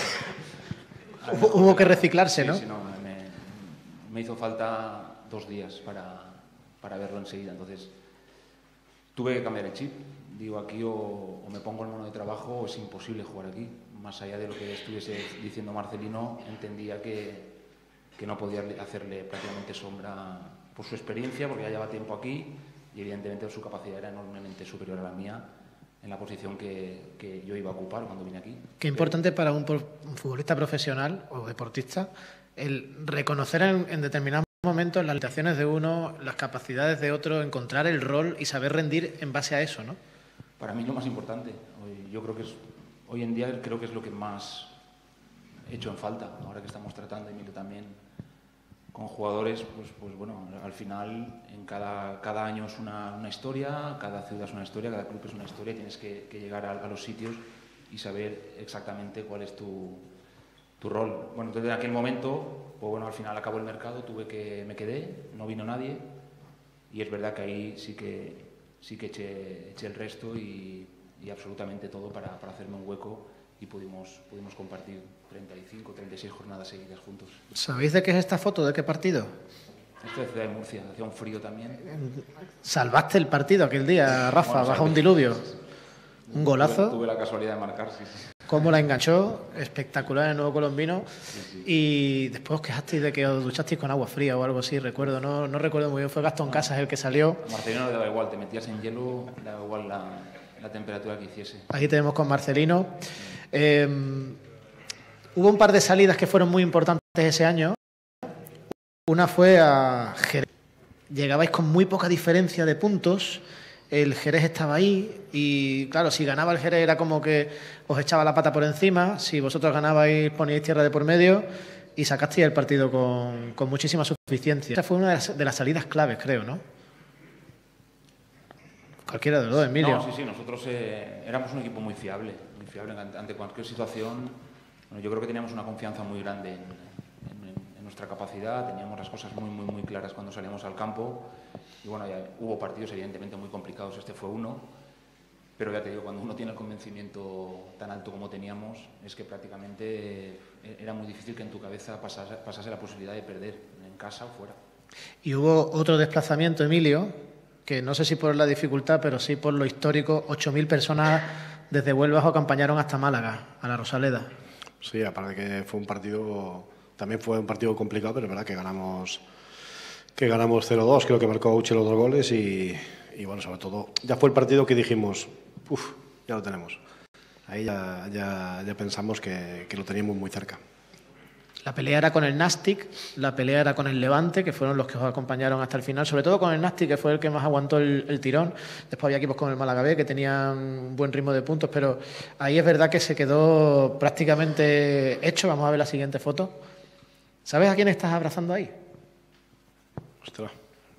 Hubo que reciclarse, ¿no? Sí, no, me hizo falta 2 días para verlo enseguida, entonces tuve que cambiar el chip. Digo, aquí o me pongo el mono de trabajo o es imposible jugar aquí. Más allá de lo que estuviese diciendo Marcelino, entendía que no podía hacerle prácticamente sombra por su experiencia, porque ya lleva tiempo aquí y evidentemente su capacidad era enormemente superior a la mía en la posición que yo iba a ocupar cuando vine aquí. Qué importante para un futbolista profesional o deportista el reconocer en determinados momentos las limitaciones de uno, las capacidades de otro, encontrar el rol y saber rendir en base a eso, ¿no? Para mí lo más importante. Yo creo que hoy en día creo que es lo que más he hecho en falta, ahora que estamos tratando, Emilio, también con jugadores, pues bueno, al final en cada año es una historia, cada ciudad es una historia, cada club es una historia, y tienes que llegar a los sitios y saber exactamente cuál es tu rol. Bueno, entonces en aquel momento, pues bueno, al final acabó el mercado, me quedé, no vino nadie, y es verdad que ahí sí que eché el resto y absolutamente todo para hacerme un hueco, y pudimos compartir 35, 36 jornadas seguidas juntos. ¿Sabéis de qué es esta foto? ¿De qué partido? Esto es de Ciudad de Murcia, hacía un frío también. Salvaste el partido aquel día, Rafa, bajo un diluvio. Un golazo. Tuve la casualidad de marcar, sí. Cómo la enganchó, espectacular el nuevo colombino. Sí. Y después os quejasteis de que os duchasteis con agua fría o algo así, recuerdo. No recuerdo muy bien, fue Gastón Casas el que salió. A Marcelino le daba igual, te metías en hielo, le daba igual la temperatura que hiciese. Aquí tenemos con Marcelino. Hubo un par de salidas que fueron muy importantes ese año. Una fue a Jerez. Llegabais con muy poca diferencia de puntos. El Jerez estaba ahí y, claro, si ganaba el Jerez era como que os echaba la pata por encima. Si vosotros ganabais, poníais tierra de por medio y sacasteis el partido con muchísima suficiencia. Esa fue una de las salidas claves, creo, ¿no? Cualquiera de los dos, Emilio. No, sí, nosotros éramos un equipo muy fiable ante cualquier situación. Bueno, yo creo que teníamos una confianza muy grande en nuestra capacidad, teníamos las cosas muy claras cuando salíamos al campo. Y bueno, ya hubo partidos evidentemente muy complicados, este fue uno, pero ya te digo, cuando uno tiene el convencimiento tan alto como teníamos, es que prácticamente era muy difícil que en tu cabeza pasase la posibilidad de perder, en casa o fuera. Y hubo otro desplazamiento, Emilio, que no sé si por la dificultad, pero sí por lo histórico, 8.000 personas desde Huelva os acompañaron hasta Málaga, a la Rosaleda. Sí, aparte que fue un partido complicado, pero es verdad que ganamos 0-2, creo que marcó Auche los 2 goles y bueno, sobre todo, ya fue el partido que dijimos, ya lo tenemos. Ahí ya pensamos que lo teníamos muy cerca. La pelea era con el Nastic, la pelea era con el Levante, que fueron los que os acompañaron hasta el final, sobre todo con el Nastic, que fue el que más aguantó el tirón. Después había equipos como el Málaga B, que tenían un buen ritmo de puntos, pero ahí es verdad que se quedó prácticamente hecho. Vamos a ver la siguiente foto. ¿Sabes a quién estás abrazando ahí? Ostras.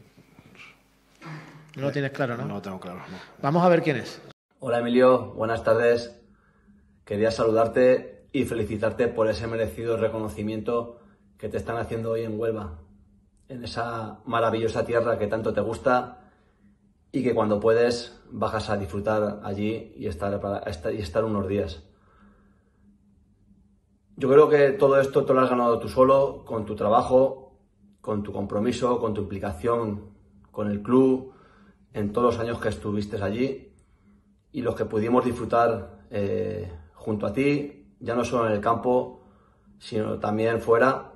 No lo tienes claro, ¿no? No lo tengo claro, no. Vamos a ver quién es. Hola Emilio, buenas tardes. Quería saludarte y felicitarte por ese merecido reconocimiento que te están haciendo hoy en Huelva, en esa maravillosa tierra que tanto te gusta y que cuando puedes bajas a disfrutar allí y estar unos días. Yo creo que todo esto te lo has ganado tú solo, con tu trabajo, con tu compromiso, con tu implicación con el club, en todos los años que estuviste allí y los que pudimos disfrutar junto a ti, ya no solo en el campo, sino también fuera,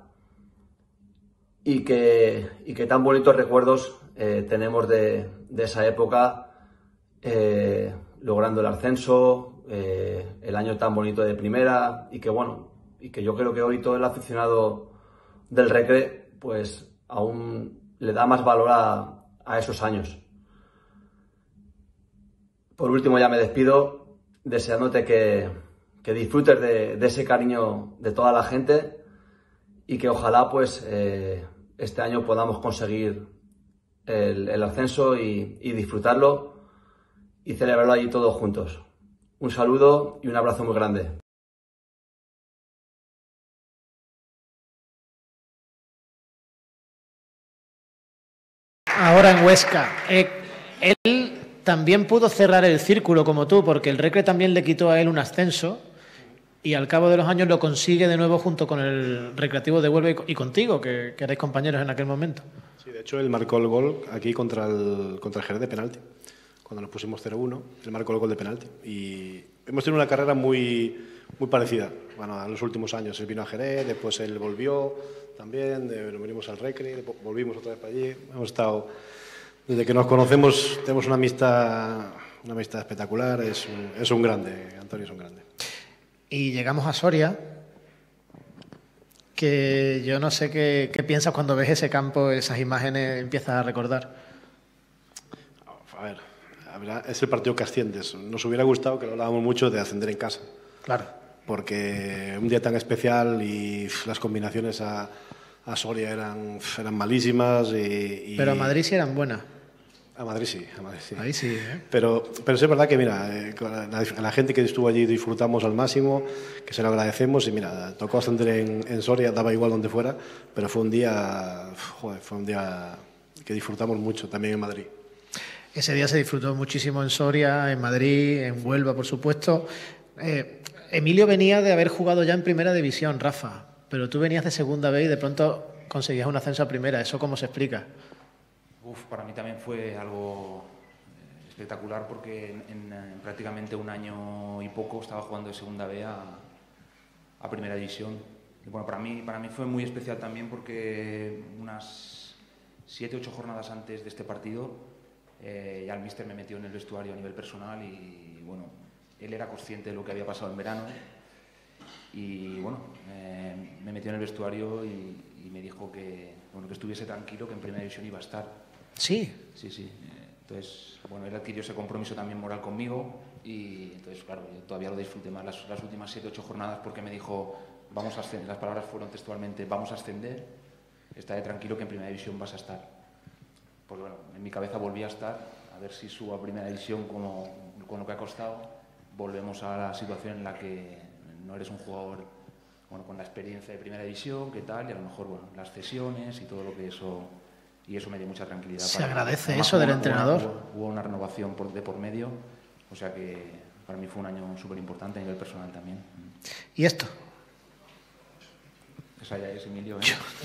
y que tan bonitos recuerdos tenemos de esa época, logrando el ascenso, el año tan bonito de primera, y que yo creo que hoy todo el aficionado del Recre pues aún le da más valor a esos años. Por último, ya me despido deseándote que disfrutes de ese cariño de toda la gente y que ojalá pues este año podamos conseguir el ascenso y disfrutarlo y celebrarlo allí todos juntos. Un saludo y un abrazo muy grande. Ahora en Huesca. Él también pudo cerrar el círculo como tú, porque el Recre también le quitó a él un ascenso y al cabo de los años lo consigue de nuevo junto con el Recreativo de Huelva y contigo, que erais compañeros en aquel momento. Sí, de hecho él marcó el gol aquí contra el Jerez de penalti. Cuando nos pusimos 0-1, él marcó el gol de penalti. Y hemos tenido una carrera muy muy parecida. Bueno, en los últimos años él vino a Jerez, después él volvió también, nos venimos al Recre, volvimos otra vez para allí. Hemos estado, desde que nos conocemos, tenemos una amistad espectacular. Es un grande, Antonio es un grande. Y llegamos a Soria, que yo no sé qué piensas cuando ves ese campo, esas imágenes, empiezas a recordar. A ver, es el partido que asciendes. Nos hubiera gustado, que lo hablábamos mucho, de ascender en casa. Claro. Porque un día tan especial y las combinaciones a Soria eran malísimas. Pero a Madrid sí eran buenas. A Madrid sí, a Madrid sí. Ahí sí, ¿eh? Pero es verdad que, mira, la gente que estuvo allí disfrutamos al máximo, que se lo agradecemos, y mira, tocó ascender en Soria, daba igual donde fuera, pero fue un día que disfrutamos mucho también en Madrid. Ese día se disfrutó muchísimo en Soria, en Madrid, en Huelva, por supuesto. Emilio venía de haber jugado ya en Primera División, Rafa, pero tú venías de Segunda B y de pronto conseguías un ascenso a Primera. ¿Eso cómo se explica? Para mí también fue algo espectacular, porque en prácticamente un año y poco estaba jugando de Segunda B a Primera División. Y bueno, para mí fue muy especial también, porque unas 7 u 8 jornadas antes de este partido ya el míster me metió en el vestuario a nivel personal, y bueno, él era consciente de lo que había pasado en verano, y bueno, me metió en el vestuario y me dijo que estuviese tranquilo, que en Primera División iba a estar. Sí. Sí. Entonces, bueno, él adquirió ese compromiso también moral conmigo, y entonces, claro, yo todavía lo disfruté más las últimas 7 u 8 jornadas, porque me dijo, vamos a ascender. Las palabras fueron textualmente, vamos a ascender, estaré tranquilo que en Primera División vas a estar. Pues bueno, en mi cabeza volví a estar, a ver si subo a Primera División con lo que ha costado. Volvemos a la situación en la que no eres un jugador con la experiencia de Primera División, qué tal, y a lo mejor las cesiones y todo lo que eso... Y eso me dio mucha tranquilidad. Se agradece eso del entrenador. Hubo una renovación de por medio, o sea que para mí fue un año súper importante a nivel personal también. ¿Y esto? Esa ya es Emilio, ¿eh?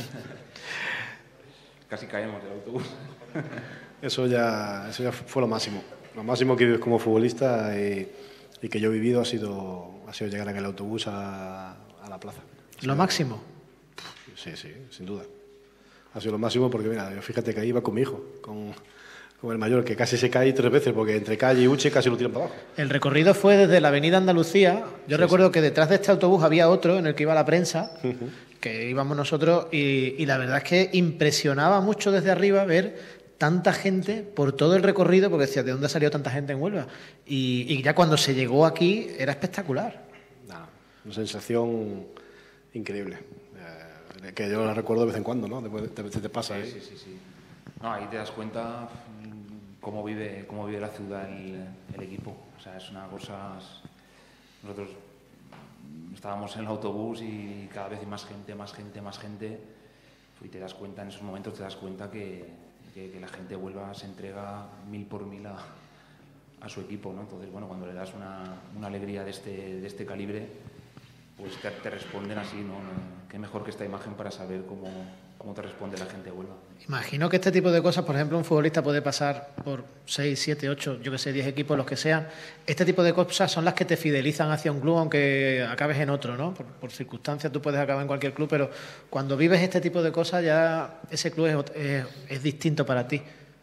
Casi caemos del autobús. Eso ya fue lo máximo que vives como futbolista, y que yo he vivido ha sido llegar en el autobús a la plaza. ¿Lo máximo? Sí, sin duda. Ha sido lo máximo, porque mira, fíjate que ahí iba con mi hijo, con el mayor, que casi se cae 3 veces, porque entre calle y Uche casi lo tiran para abajo. El recorrido fue desde la avenida Andalucía. Yo recuerdo que detrás de este autobús había otro en el que iba la prensa, que íbamos nosotros, y la verdad es que impresionaba mucho desde arriba ver tanta gente por todo el recorrido, porque decía, ¿de dónde ha salido tanta gente en Huelva? Y ya cuando se llegó aquí era espectacular. Una sensación increíble. Que yo la recuerdo de vez en cuando, ¿no? Te pasa ahí. Sí. No, ahí te das cuenta cómo vive la ciudad el equipo. O sea, es una cosa... Nosotros estábamos en el autobús y cada vez hay más gente. Y te das cuenta, en esos momentos te das cuenta que la gente de Huelva se entrega 1000 por 1000 a su equipo, ¿no? Entonces, bueno, cuando le das una alegría de este calibre, pues te responden así, ¿no? Qué mejor que esta imagen para saber cómo te responde la gente de Huelva. Imagino que este tipo de cosas, por ejemplo, un futbolista puede pasar por 6, 7, 8, 10 equipos, los que sean. Este tipo de cosas son las que te fidelizan hacia un club, aunque acabes en otro, ¿no? Por circunstancias tú puedes acabar en cualquier club, pero cuando vives este tipo de cosas ya ese club es distinto para ti.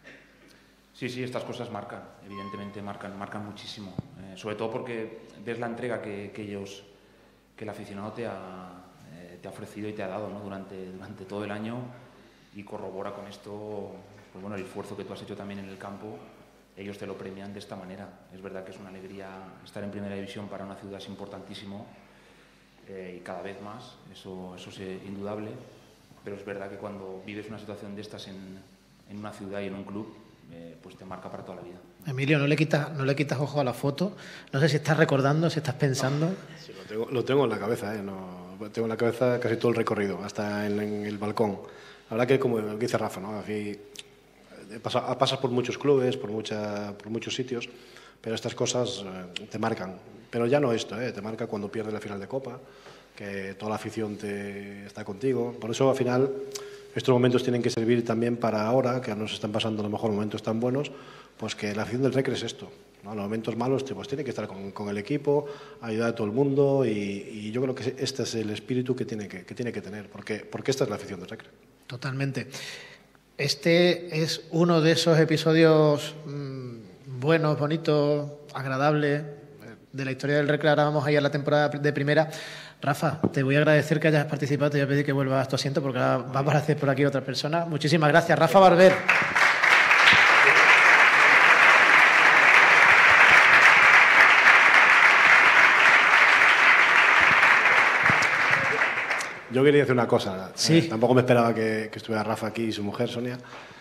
Sí, estas cosas marcan, evidentemente marcan muchísimo. Sobre todo porque ves la entrega que el aficionado te ha ofrecido y te ha dado, ¿no? durante todo el año, y corrobora con esto, pues bueno, el esfuerzo que tú has hecho también en el campo. Ellos te lo premian de esta manera. Es verdad que es una alegría estar en Primera División para una ciudad, es importantísimo, y cada vez más, eso es indudable, pero es verdad que cuando vives una situación de estas en una ciudad y en un club, pues te marca para toda la vida. Emilio, no le quitas ojo a la foto. No sé si estás recordando, si estás pensando. Sí, lo tengo en la cabeza, tengo en la cabeza casi todo el recorrido, hasta en el balcón. La verdad que, como dice Rafa, ¿no? Aquí pasas por muchos clubes, por muchos sitios, pero estas cosas te marcan. Pero ya no esto, te marca cuando pierdes la final de Copa, que toda la afición está contigo. Por eso, al final, estos momentos tienen que servir también para ahora, que nos están pasando a lo mejor momentos tan buenos, pues que la afición del Recre es esto. ¿no? En los momentos malos pues tiene que estar con el equipo, ayudar a todo el mundo y yo creo que este es el espíritu que tiene que tener, porque esta es la afición del Recre. Totalmente. Este es uno de esos episodios buenos, bonitos, agradables de la historia del Recre. Ahora vamos a ir a la temporada de primera. Rafa, te voy a agradecer que hayas participado, te voy a pedir que vuelvas a tu asiento porque ahora va a aparecer por aquí otra persona. Muchísimas gracias, Rafa Barber. Yo quería decir una cosa. Sí. Tampoco me esperaba que estuviera Rafa aquí y su mujer, Sonia.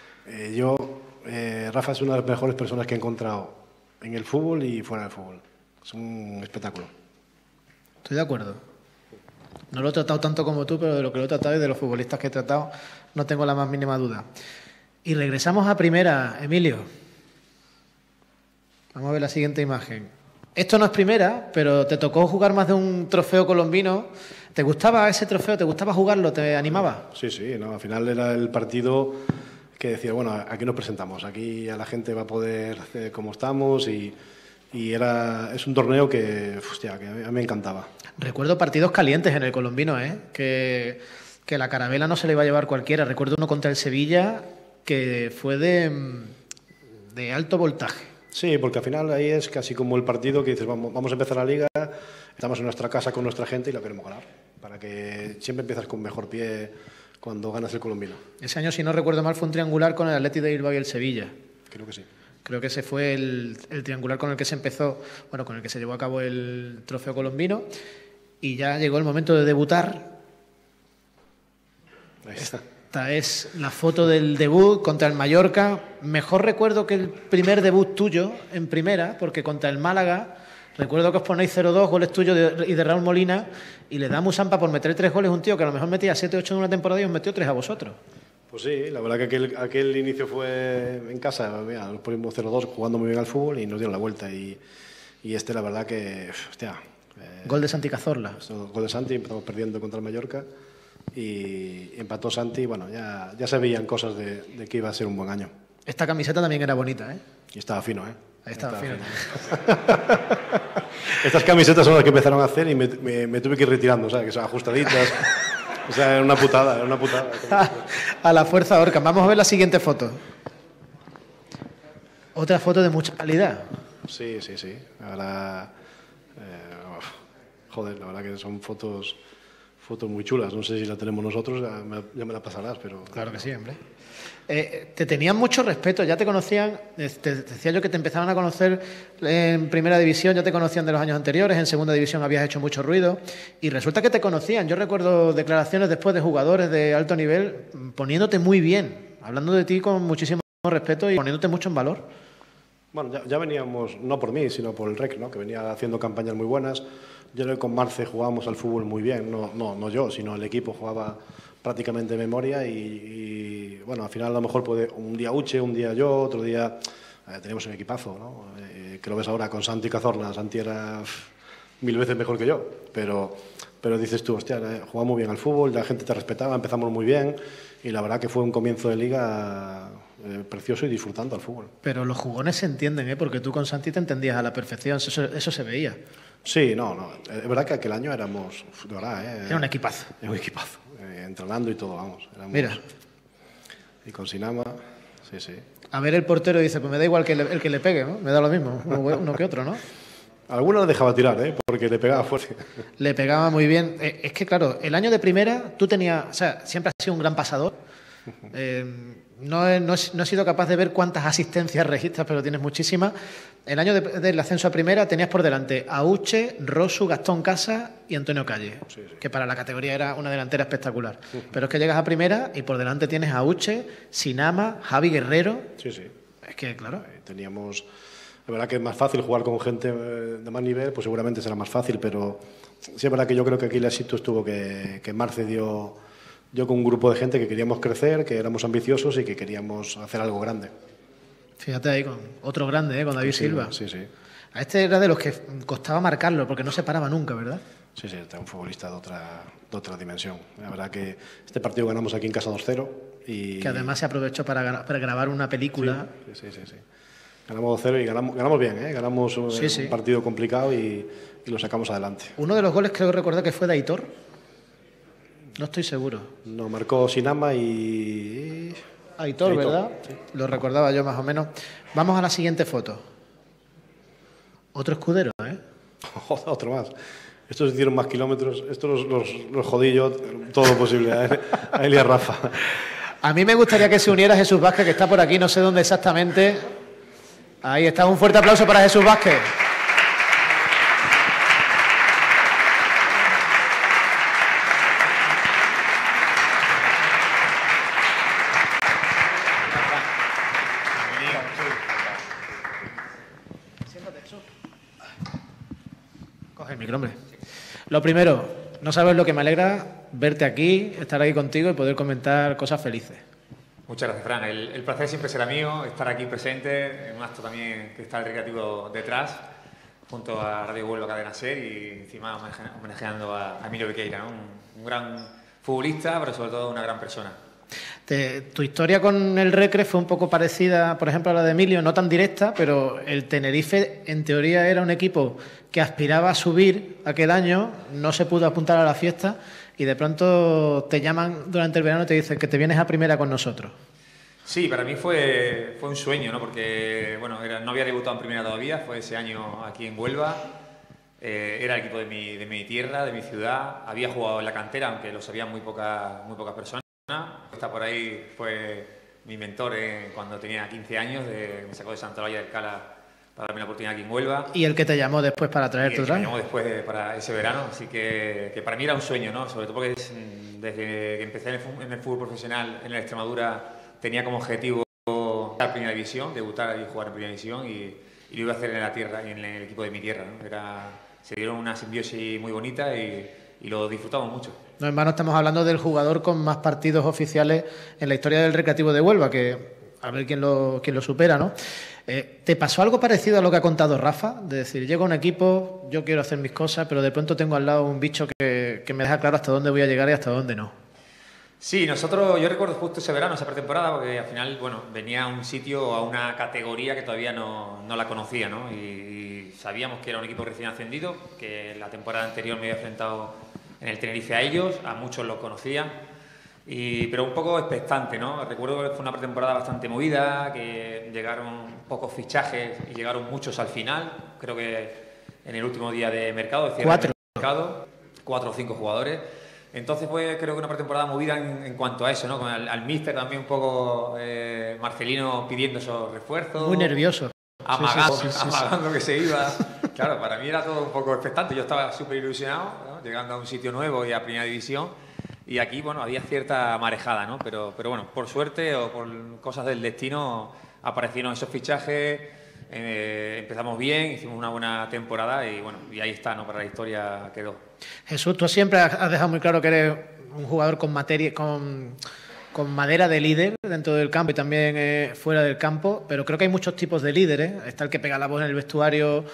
Rafa es una de las mejores personas que he encontrado en el fútbol y fuera del fútbol. Es un espectáculo. Estoy de acuerdo. No lo he tratado tanto como tú, pero de lo que lo he tratado y de los futbolistas que he tratado no tengo la más mínima duda. Y regresamos a primera, Emilio. Vamos a ver la siguiente imagen. Esto no es primera, pero te tocó jugar más de un trofeo colombino. ¿Te gustaba ese trofeo? ¿Te gustaba jugarlo? ¿Te animaba? Sí, no, al final era el partido que decía, bueno, aquí nos presentamos, aquí a la gente va a poder hacer como estamos y es un torneo que a mí me encantaba. Recuerdo partidos calientes en el colombino, que la carabela no se le iba a llevar cualquiera. Recuerdo uno contra el Sevilla que fue de alto voltaje. Sí, porque al final ahí es casi como el partido que dices, vamos a empezar la liga, estamos en nuestra casa con nuestra gente y la queremos ganar, para que siempre empiezas con mejor pie cuando ganas el colombino. Ese año, si no recuerdo mal, fue un triangular con el Athletic de Bilbao y el Sevilla. Creo que sí. Creo que ese fue el triangular con el que se empezó, con el que se llevó a cabo el trofeo colombino y ya llegó el momento de debutar. Ahí está. Esta es la foto del debut contra el Mallorca. Mejor recuerdo que el primer debut tuyo en primera, porque contra el Málaga, recuerdo que os ponéis 0-2, goles tuyos y de Raúl Molina, y le da Musampa por meter 3 goles a un tío que a lo mejor metía 7-8 en una temporada y os metió 3 a vosotros. Pues sí, la verdad que aquel inicio fue en casa, mira, nos ponimos 0-2 jugando muy bien al fútbol y nos dieron la vuelta. Y la verdad que, gol de Santi Cazorla. Gol de Santi, empezamos perdiendo contra el Mallorca y empató Santi, ya se veían cosas de que iba a ser un buen año. Esta camiseta también era bonita, ¿eh? Y estaba fino, ¿eh? Estaba fino. Estas camisetas son las que empezaron a hacer y me tuve que ir retirando, ¿sabes? Que son ajustaditas. Era una putada, A la fuerza Orca. Vamos a ver la siguiente foto. Otra foto de mucha calidad. Sí. Ahora, la verdad que son fotos muy chulas. No sé si la tenemos nosotros, ya me la pasarás, pero... Claro que sí, hombre. Te tenían mucho respeto, ya te conocían, te decía yo que te empezaban a conocer en primera división, ya te conocían de los años anteriores, en segunda división habías hecho mucho ruido y resulta que te conocían. Yo recuerdo declaraciones después de jugadores de alto nivel poniéndote muy bien, hablando de ti con muchísimo respeto y poniéndote mucho en valor. Bueno, ya veníamos, no por mí, sino por el REC, ¿no? Que venía haciendo campañas muy buenas. Yo creo que con Marce jugábamos al fútbol muy bien, no yo, sino el equipo jugaba prácticamente de memoria y al final a lo mejor puede un día Uche, un día yo, otro día teníamos un equipazo, ¿no? Que lo ves ahora con Santi Cazorla. Santi era 1000 veces mejor que yo, pero dices tú, jugamos muy bien al fútbol, la gente te respetaba, empezamos muy bien y la verdad que fue un comienzo de liga precioso y disfrutando al fútbol. Pero los jugones se entienden, porque tú con Santi te entendías a la perfección, eso se veía. Sí, no, es verdad que aquel año éramos, de verdad, era un equipazo. Era un equipazo, entrenando y todo, vamos. Mira. Y con Sinama, sí. A ver, el portero dice, pues me da igual el que le pegue, ¿no? Me da lo mismo, uno que otro, ¿no? Algunos le dejaba tirar, porque le pegaba fuerte. Le pegaba muy bien. Es que, claro, el año de primera tú tenías, siempre has sido un gran pasador. No he sido capaz de ver cuántas asistencias registras, pero tienes muchísimas. El año del ascenso a primera tenías por delante a Uche, Rosu, Gastón Casas y Antonio Calle, sí. Que para la categoría era una delantera espectacular. Pero es que llegas a primera y por delante tienes a Uche, Sinama, Javi Guerrero. Sí. Es que, claro. Teníamos... La verdad que es más fácil jugar con gente de más nivel, pues seguramente será más fácil, pero sí es verdad que yo creo que aquí el éxito estuvo que Marce dio con un grupo de gente que queríamos crecer, que éramos ambiciosos y que queríamos hacer algo grande. Fíjate ahí con otro grande, con David Silva. Sí. A este era de los que costaba marcarlo, porque no se paraba nunca, ¿verdad? Sí, era un futbolista de otra dimensión. La verdad que este partido ganamos aquí en casa 2-0. Que además se aprovechó para grabar una película. Sí. Ganamos 2-0 y ganamos bien, ¿eh? Ganamos un partido complicado y lo sacamos adelante. Uno de los goles creo recordar que fue de Aitor. No estoy seguro. No, marcó Sinama y... Aitor, ¿verdad? Sí. Lo recordaba yo más o menos. Vamos a la siguiente foto. Otro escudero, ¿eh? Otro más. Estos hicieron más kilómetros. Estos los jodí yo todo lo posible a él y a Rafa. A mí me gustaría que se uniera Jesús Vázquez, que está por aquí, no sé dónde exactamente. Ahí está, un fuerte aplauso para Jesús Vázquez. Coge el micro, hombre. Lo primero, no sabes lo que me alegra verte aquí, estar aquí contigo y poder comentar cosas felices. Muchas gracias, Fran. El placer siempre será mío, estar aquí presente, en un acto también que está el recreativo detrás, junto a Radio Huelva Cadena Ser y encima homenajeando a Emilio Viqueira, ¿no? Un gran futbolista, pero sobre todo una gran persona. Tu historia con el Recre fue un poco parecida, por ejemplo, a la de Emilio, no tan directa, pero el Tenerife en teoría era un equipo que aspiraba a subir aquel año, no se pudo apuntar a la fiesta y de pronto te llaman durante el verano y te dicen que te vienes a primera con nosotros. Sí, para mí fue un sueño, ¿no? Porque bueno, no había debutado en primera todavía, fue ese año aquí en Huelva, era el equipo de mi tierra, de mi ciudad, había jugado en la cantera, aunque lo sabían muy pocas personas. Está por ahí, fue mi mentor cuando tenía 15 años, me sacó de Santa Olalla del Cala para darme la oportunidad aquí en Huelva. ¿Y el que te llamó después para traerte otra vez? Me llamó después para ese verano, así que para mí era un sueño, ¿no? Sobre todo porque desde que empecé en el fútbol profesional en la Extremadura tenía como objetivo la primera división, debutar y jugar en primera división y lo iba a hacer en la tierra, en el equipo de mi tierra, ¿no? Se dieron una simbiosis muy bonita y lo disfrutamos mucho. No, hermano, estamos hablando del jugador con más partidos oficiales en la historia del Recreativo de Huelva, que a ver quién lo supera, ¿no? ¿Te pasó algo parecido a lo que ha contado Rafa? De decir, llego a un equipo, yo quiero hacer mis cosas, pero de pronto tengo al lado un bicho que me deja claro hasta dónde voy a llegar y hasta dónde no. Sí, yo recuerdo justo ese verano, esa pretemporada, porque al final, bueno, venía a un sitio, a una categoría que todavía no la conocía, ¿no? Y sabíamos que era un equipo recién ascendido, que la temporada anterior me había enfrentado en el Tenerife a ellos, a muchos los conocía, pero un poco expectante, ¿no? Recuerdo que fue una pretemporada bastante movida, que llegaron pocos fichajes y llegaron muchos al final, creo que en el último día de mercado, de cierre de mercado, 4 o 5 jugadores. Entonces fue, creo que una pretemporada movida en cuanto a eso, ¿no? Con al míster también un poco Marcelino pidiendo esos refuerzos. Muy nervioso. Amagando que se iba. Claro, para mí era todo un poco expectante. Yo estaba súper ilusionado, ¿no? Llegando a un sitio nuevo y a primera división. Y aquí, bueno, había cierta marejada, ¿no? Pero bueno, por suerte o por cosas del destino aparecieron esos fichajes. Empezamos bien, hicimos una buena temporada y bueno, y ahí está, ¿no? Para la historia quedó. Jesús, tú siempre has dejado muy claro que eres un jugador con madera de líder dentro del campo y también fuera del campo, pero creo que hay muchos tipos de líderes. Está el que pega la voz en el vestuario,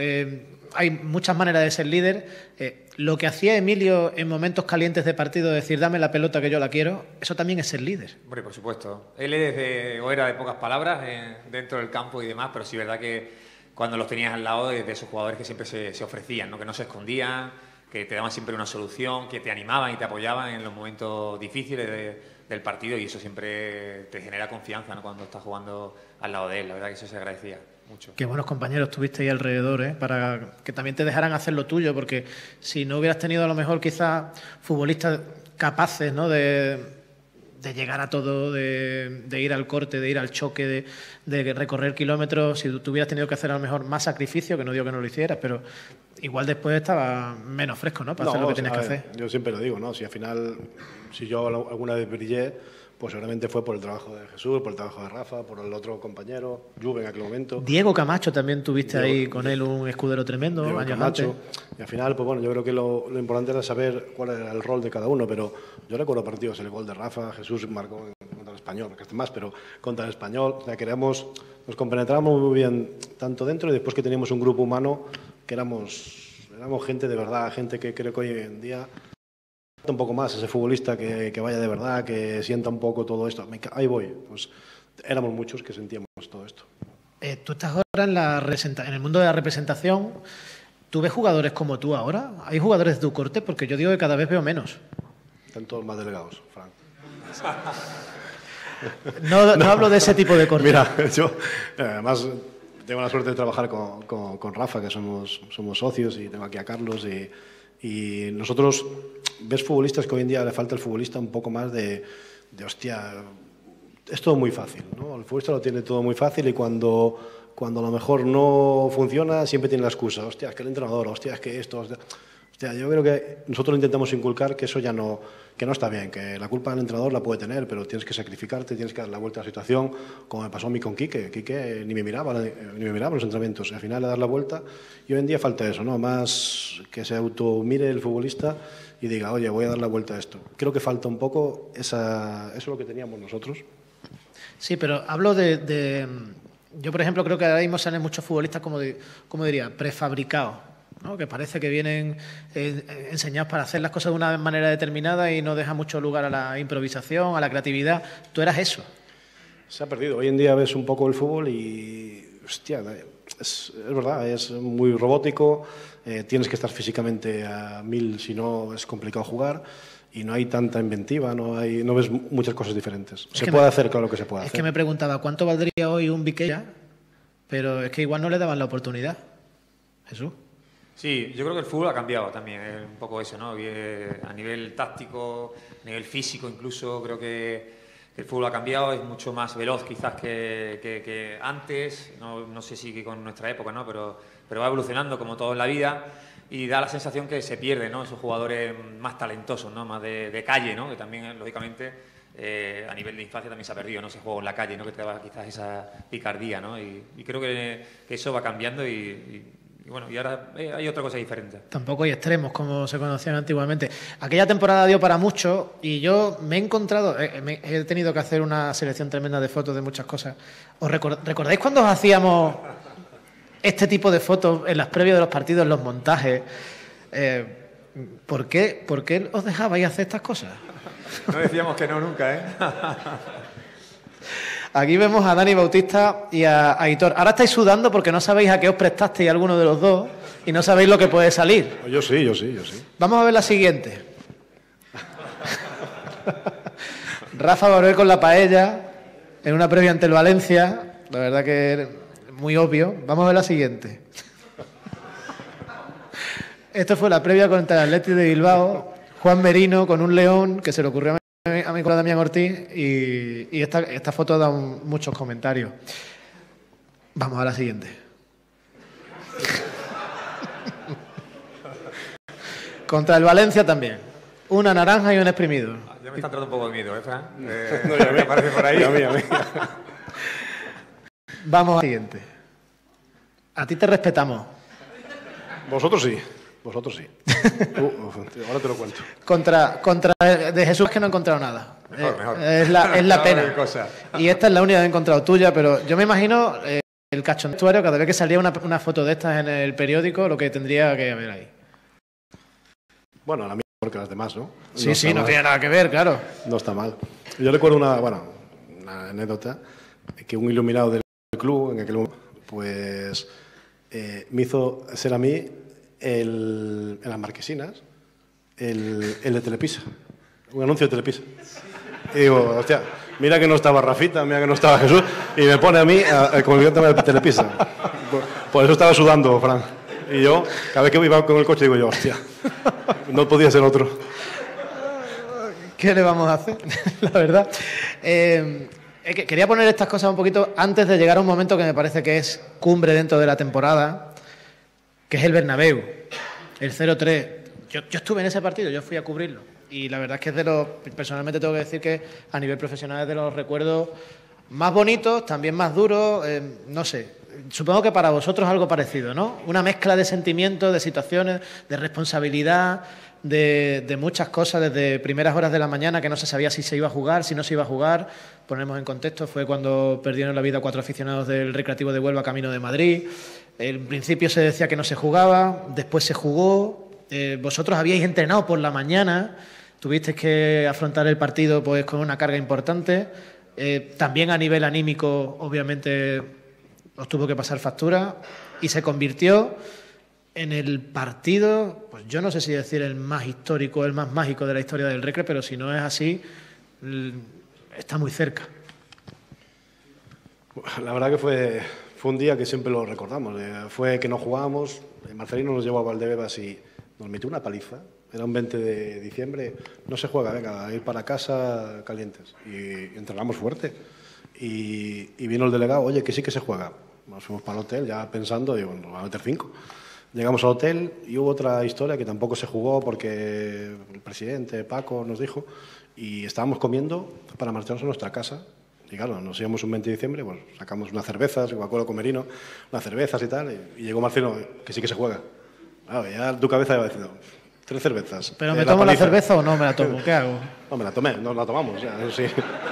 hay muchas maneras de ser líder. Lo que hacía Emilio en momentos calientes de partido, decir dame la pelota que yo la quiero, eso también es ser líder. Hombre, por supuesto. Él era de pocas palabras dentro del campo y demás, pero sí es verdad que cuando los tenías al lado de esos jugadores que siempre se ofrecían, ¿no? Que no se escondían, que te daban siempre una solución, que te animaban y te apoyaban en los momentos difíciles del partido, y eso siempre te genera confianza, ¿no? Cuando estás jugando al lado de él. La verdad que eso se agradecía mucho. Qué buenos compañeros tuviste ahí alrededor, para que también te dejaran hacer lo tuyo, porque si no hubieras tenido a lo mejor quizás futbolistas capaces, ¿no? de llegar a todo, de ir al corte, de ir al choque, de recorrer kilómetros, si tú hubieras tenido que hacer a lo mejor más sacrificio, que no digo que no lo hicieras, pero igual después estaba menos fresco, ¿no? Para hacer lo que tienes que hacer. Yo siempre lo digo, ¿no? Si al final, si yo alguna vez brillé, pues seguramente fue por el trabajo de Jesús, por el trabajo de Rafa, por el otro compañero, Juve en aquel momento. Diego Camacho también tuviste ahí con él un escudero tremendo, Diego años Camacho. antes. Y al final, pues bueno, yo creo que lo importante era saber cuál era el rol de cada uno, pero yo recuerdo partidos, el gol de Rafa, Jesús marcó contra el Español, que más, pero contra el Español, o sea, nos compenetramos muy bien, tanto dentro y después que teníamos un grupo humano que éramos gente de verdad, gente que creo que hoy en día un poco más, ese futbolista que vaya de verdad, que sienta un poco todo esto. Ahí voy, pues éramos muchos que sentíamos todo esto. Tú estás ahora en el mundo de la representación. ¿Tú ves jugadores como tú ahora? ¿Hay jugadores de tu corte? Porque yo digo que cada vez veo menos. Están todos más delgados, Frank. No hablo de ese tipo de corte. Mira, yo además tengo la suerte de trabajar con Rafa, que somos socios, y tengo aquí a Carlos. Y nosotros, ves futbolistas que hoy en día le falta al futbolista un poco más de hostia, es todo muy fácil, ¿no? El futbolista lo tiene todo muy fácil y cuando a lo mejor no funciona siempre tiene la excusa, hostia, es que el entrenador, hostia, es que esto, hostia, yo creo que nosotros intentamos inculcar que eso ya no está bien, que la culpa del entrenador la puede tener, pero tienes que sacrificarte, tienes que dar la vuelta a la situación, como me pasó a mí con Quique. Quique ni me miraba en los entrenamientos, al final le das la vuelta y hoy en día falta eso, ¿no? Más que se automire el futbolista y diga, oye, voy a dar la vuelta a esto. Creo que falta un poco eso es lo que teníamos nosotros. Sí, pero hablo yo, por ejemplo, creo que ahora mismo salen muchos futbolistas, como diría, prefabricados, ¿no? Que parece que vienen enseñados para hacer las cosas de una manera determinada y no deja mucho lugar a la improvisación, a la creatividad. Tú eras eso. Se ha perdido. Hoy en día ves un poco el fútbol y, hostia, es verdad, es muy robótico, tienes que estar físicamente a 1000, si no es complicado jugar. Y no hay tanta inventiva, no ves muchas cosas diferentes. Se puede hacer, claro que se puede hacer. Es que me preguntaba, ¿cuánto valdría hoy un Viqueira? Pero es que igual no le daban la oportunidad. Jesús. Sí, yo creo que el fútbol ha cambiado también, un poco eso, ¿no? A nivel táctico, a nivel físico incluso, creo que el fútbol ha cambiado, es mucho más veloz quizás que antes, no sé si con nuestra época, ¿no? Pero va evolucionando como todo en la vida. Y da la sensación que se pierden, ¿no? Esos jugadores más talentosos, ¿no? Más de calle, ¿no? Que también, lógicamente, a nivel de infancia también se ha perdido, ¿no? Ese juego en la calle, ¿no? Que te daba quizás esa picardía, ¿no? Y creo que eso va cambiando y bueno, y ahora hay otra cosa diferente. Tampoco hay extremos como se conocían antiguamente. Aquella temporada dio para mucho y yo me he encontrado, he tenido que hacer una selección tremenda de fotos de muchas cosas. ¿Os recordáis cuando os hacíamos este tipo de fotos en las previas de los partidos, en los montajes? ¿Por qué os dejabais hacer estas cosas? No decíamos que no nunca, ¿eh? Aquí vemos a Dani Bautista y a Aitor. Ahora estáis sudando porque no sabéis a qué os prestasteis alguno de los dos y no sabéis lo que puede salir. Yo sí. Vamos a ver la siguiente. Rafa Barbé con la paella en una previa ante el Valencia. La verdad que es muy obvio. Vamos a ver la siguiente. Esto fue la previa contra el Athletic de Bilbao. Juan Merino con un león que se le ocurrió a mi colega Damián Ortiz y esta foto da muchos comentarios. Vamos a la siguiente. Contra el Valencia también. Una naranja y un exprimido. Ya me está entrando un poco de miedo, ¿eh, Fran? No, ya me aparece por ahí. A mí. Vamos a la siguiente. A ti te respetamos. Vosotros sí. Ahora te lo cuento. Contra de Jesús que no he encontrado nada. Mejor. Es la pena. Y esta es la única que he encontrado tuya, pero yo me imagino el cachondetuario cada vez que salía una foto de estas en el periódico, lo que tendría que haber ahí. Bueno, la mía mejor que las demás, ¿no? Sí, no tiene nada que ver, claro. No está mal. Yo recuerdo una anécdota que un iluminado del club en aquel momento, pues me hizo ser a mí en las marquesinas el de Telepisa, un anuncio de Telepisa. Y digo, hostia, mira que no estaba Rafita, mira que no estaba Jesús, y me pone a mí como el tema de Telepisa. Por eso estaba sudando, Fran. Y yo, cada vez que iba con el coche, digo yo, hostia, no podía ser otro. ¿Qué le vamos a hacer? La verdad. Quería poner estas cosas un poquito antes de llegar a un momento que me parece que es cumbre dentro de la temporada, que es el Bernabéu, el 0-3. Yo estuve en ese partido, yo fui a cubrirlo. Y la verdad es que personalmente tengo que decir que a nivel profesional es de los recuerdos más bonitos, también más duros, no sé. Supongo que para vosotros algo parecido, ¿no? Una mezcla de sentimientos, de situaciones, de responsabilidad, de muchas cosas desde primeras horas de la mañana que no se sabía si se iba a jugar, si no se iba a jugar. Ponemos en contexto, fue cuando perdieron la vida 4 aficionados del Recreativo de Huelva camino de Madrid. En principio se decía que no se jugaba, después se jugó. Vosotros habíais entrenado por la mañana, tuvisteis que afrontar el partido pues con una carga importante. También a nivel anímico, obviamente, os tuvo que pasar factura y se convirtió en el partido, pues yo no sé si decir el más histórico, el más mágico de la historia del Recre, pero si no es así, está muy cerca. La verdad que fue un día que siempre lo recordamos. Fue que no jugábamos, Marcelino nos llevó a Valdebebas y nos metió una paliza. Era un 20 de diciembre, no se juega, venga, a ir para casa calientes. Y entrenamos fuerte. Y vino el delegado, oye, que sí que se juega. Nos fuimos para el hotel ya pensando, digo, nos va a meter 5. Llegamos al hotel y hubo otra historia que tampoco se jugó porque el presidente, Paco, nos dijo, y estábamos comiendo para marcharnos a nuestra casa. Y claro, nos íbamos un 20 de diciembre, pues sacamos unas cervezas, me acuerdo con Merino, unas cervezas y tal, y llegó Marcelo, que sí que se juega. Claro, ya tu cabeza iba diciendo, 3 cervezas. ¿Pero me tomo la cerveza o no me la tomo? ¿Qué hago? No, me la tomé, no la tomamos, ya, eso sí.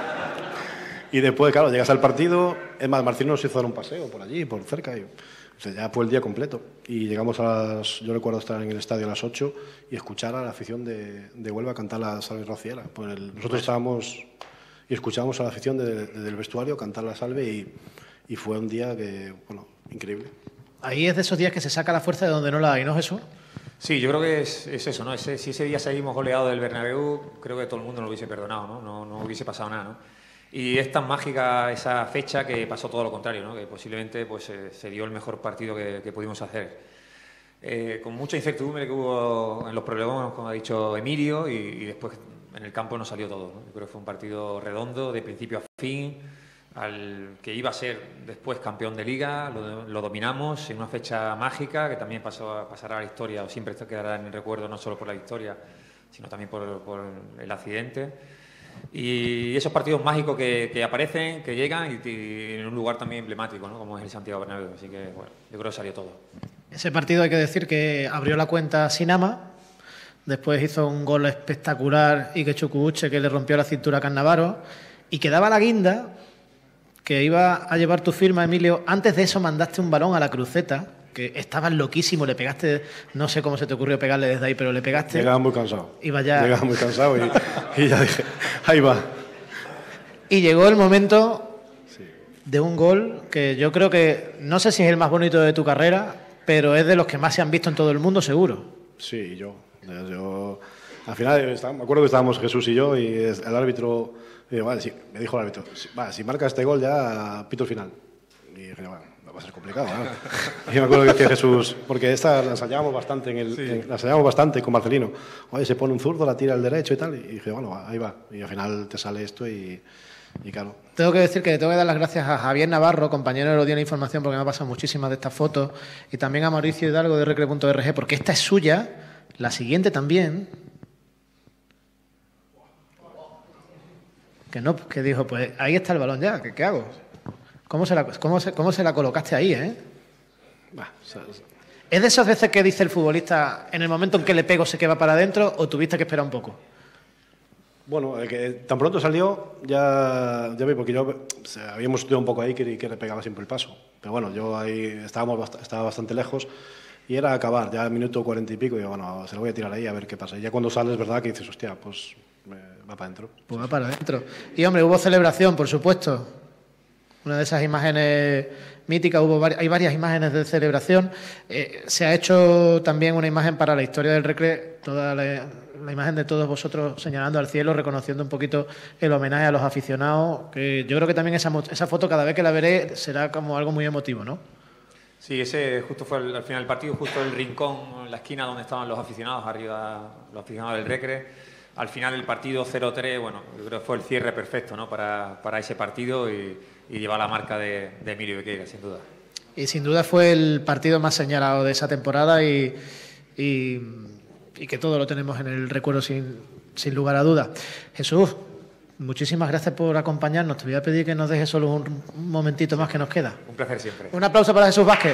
Y después, claro, llegas al partido, es más, Marcelo nos hizo dar un paseo por allí, por cerca, y, o sea, ya fue el día completo. Y llegamos yo recuerdo estar en el estadio a las 8 y escuchar a la afición de Huelva cantar la Salve Rociera. Nosotros estábamos y escuchábamos a la afición del vestuario cantar la Salve y fue un día que, bueno, increíble. Ahí es de esos días que se saca la fuerza de donde no la hay, ¿no, Jesús? Sí, yo creo que es eso, ¿no? Si ese día seguimos goleados del Bernabéu, creo que todo el mundo nos lo hubiese perdonado, ¿no? No hubiese pasado nada, ¿no? Y es tan mágica esa fecha que pasó todo lo contrario, ¿no? Que posiblemente pues, se dio el mejor partido que pudimos hacer. Con mucha incertidumbre que hubo en los problemas, como ha dicho Emilio, y después en el campo nos salió todo, ¿no? Yo creo que fue un partido redondo, de principio a fin, al que iba a ser después campeón de Liga, lo dominamos en una fecha mágica que también pasará a la historia, o siempre quedará en el recuerdo, no solo por la victoria, sino también por el accidente. Y esos partidos mágicos que aparecen, que llegan y en un lugar también emblemático, ¿no? Como es el Santiago Bernabéu. Así que, bueno, yo creo que salió todo. Ese partido hay que decir que abrió la cuenta Sinama, después hizo un gol espectacular Ike Chukwueze que le rompió la cintura a Cannavaro y quedaba la guinda que iba a llevar tu firma, Emilio. Antes de eso mandaste un balón a la cruceta, que estabas loquísimo, le pegaste, no sé cómo se te ocurrió pegarle desde ahí, pero le pegaste. Llegaba muy cansado. Llegaba muy cansado y ya dije, ahí va. Y llegó el momento de un gol que yo creo que, no sé si es el más bonito de tu carrera, pero es de los que más se han visto en todo el mundo, seguro. Sí, yo al final, me acuerdo que estábamos Jesús y yo, y el árbitro, vale, sí, me dijo el árbitro, si marca este gol ya pito el final. Y dije, bueno, va a ser complicado, ¿no? Y me acuerdo que decía Jesús, porque esta la ensayábamos bastante, la ensayábamos bastante con Marcelino. Oye, se pone un zurdo, la tira al derecho y tal. Y dije, bueno, ahí va. Y al final te sale esto y claro. Tengo que decir que le tengo que dar las gracias a Javier Navarro, compañero de Los Días de la Información, porque me ha pasado muchísimas de estas fotos, y también a Mauricio Hidalgo de Recre.org, porque esta es suya, la siguiente también. Que no, que dijo, pues ahí está el balón ya, ¿qué hago? ¿Cómo se la colocaste ahí, eh? ¿Es de esas veces que dice el futbolista, en el momento en que le pego sé que va para adentro, o tuviste que esperar un poco? Bueno, que tan pronto salió, ya vi, porque habíamos estudiado un poco ahí que le pegaba siempre el paso. Pero bueno, yo ahí estaba bastante lejos y era acabar, ya al minuto 40 y pico, y digo, bueno, se lo voy a tirar ahí a ver qué pasa. Y ya cuando sales, ¿verdad? Que dices, hostia, pues va para adentro. Pues va para adentro. Y hombre, hubo celebración, por supuesto. Una de esas imágenes míticas, hay varias imágenes de celebración. Se ha hecho también una imagen para la historia del Recre, toda la imagen de todos vosotros señalando al cielo, reconociendo un poquito el homenaje a los aficionados, que yo creo que también esa foto, cada vez que la veré, será como algo muy emotivo, ¿no? Sí, ese justo fue al final del partido, justo el rincón, la esquina donde estaban los aficionados, arriba los aficionados del Recre. Al final del partido 0-3, bueno, yo creo que fue el cierre perfecto, ¿no? para ese partido y llevar la marca de Emilio Bequeira, sin duda. Y sin duda fue el partido más señalado de esa temporada y que todo lo tenemos en el recuerdo sin lugar a dudas. Jesús, muchísimas gracias por acompañarnos. Te voy a pedir que nos dejes solo un momentito más que nos queda. Un placer siempre. Un aplauso para Jesús Vázquez.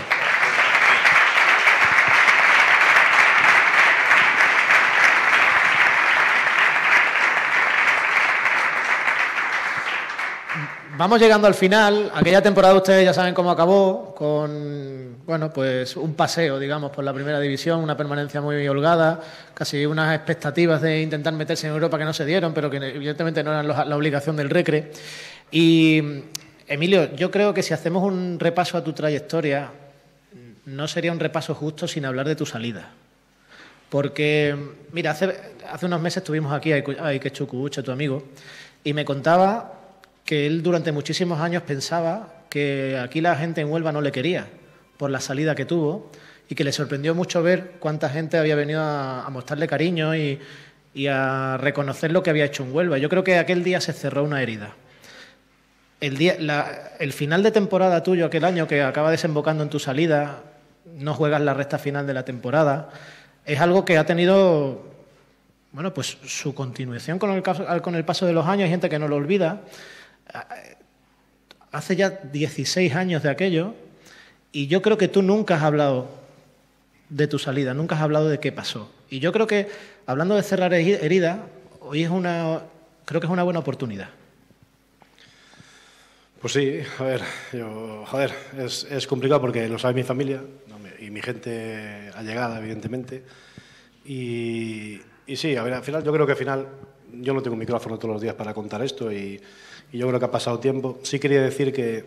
Vamos llegando al final. Aquella temporada ustedes ya saben cómo acabó, con pues un paseo, digamos, por la primera división, una permanencia muy holgada, casi unas expectativas de intentar meterse en Europa que no se dieron, pero que evidentemente no eran la obligación del Recre. Y Emilio, yo creo que si hacemos un repaso a tu trayectoria, no sería un repaso justo sin hablar de tu salida. Porque, mira, hace unos meses estuvimos aquí a Iker Chucubuche, tu amigo, y me contaba que él durante muchísimos años pensaba que aquí la gente en Huelva no le quería por la salida que tuvo y que le sorprendió mucho ver cuánta gente había venido a mostrarle cariño y a reconocer lo que había hecho en Huelva. Yo creo que aquel día se cerró una herida. El final de temporada tuyo aquel año, que acaba desembocando en tu salida, no juegas la recta final de la temporada, es algo que ha tenido, bueno, pues su continuación con el paso de los años. Hay gente que no lo olvida. Hace ya 16 años de aquello, y yo creo que tú nunca has hablado de tu salida, nunca has hablado de qué pasó. Y yo creo que, hablando de cerrar heridas, hoy creo que es una buena oportunidad. Pues sí, a ver, es complicado porque lo sabe mi familia y mi gente allegada, evidentemente. Y sí, a ver, al final, yo creo que al final yo no tengo un micrófono todos los días para contar esto y yo creo que ha pasado tiempo. Sí quería decir que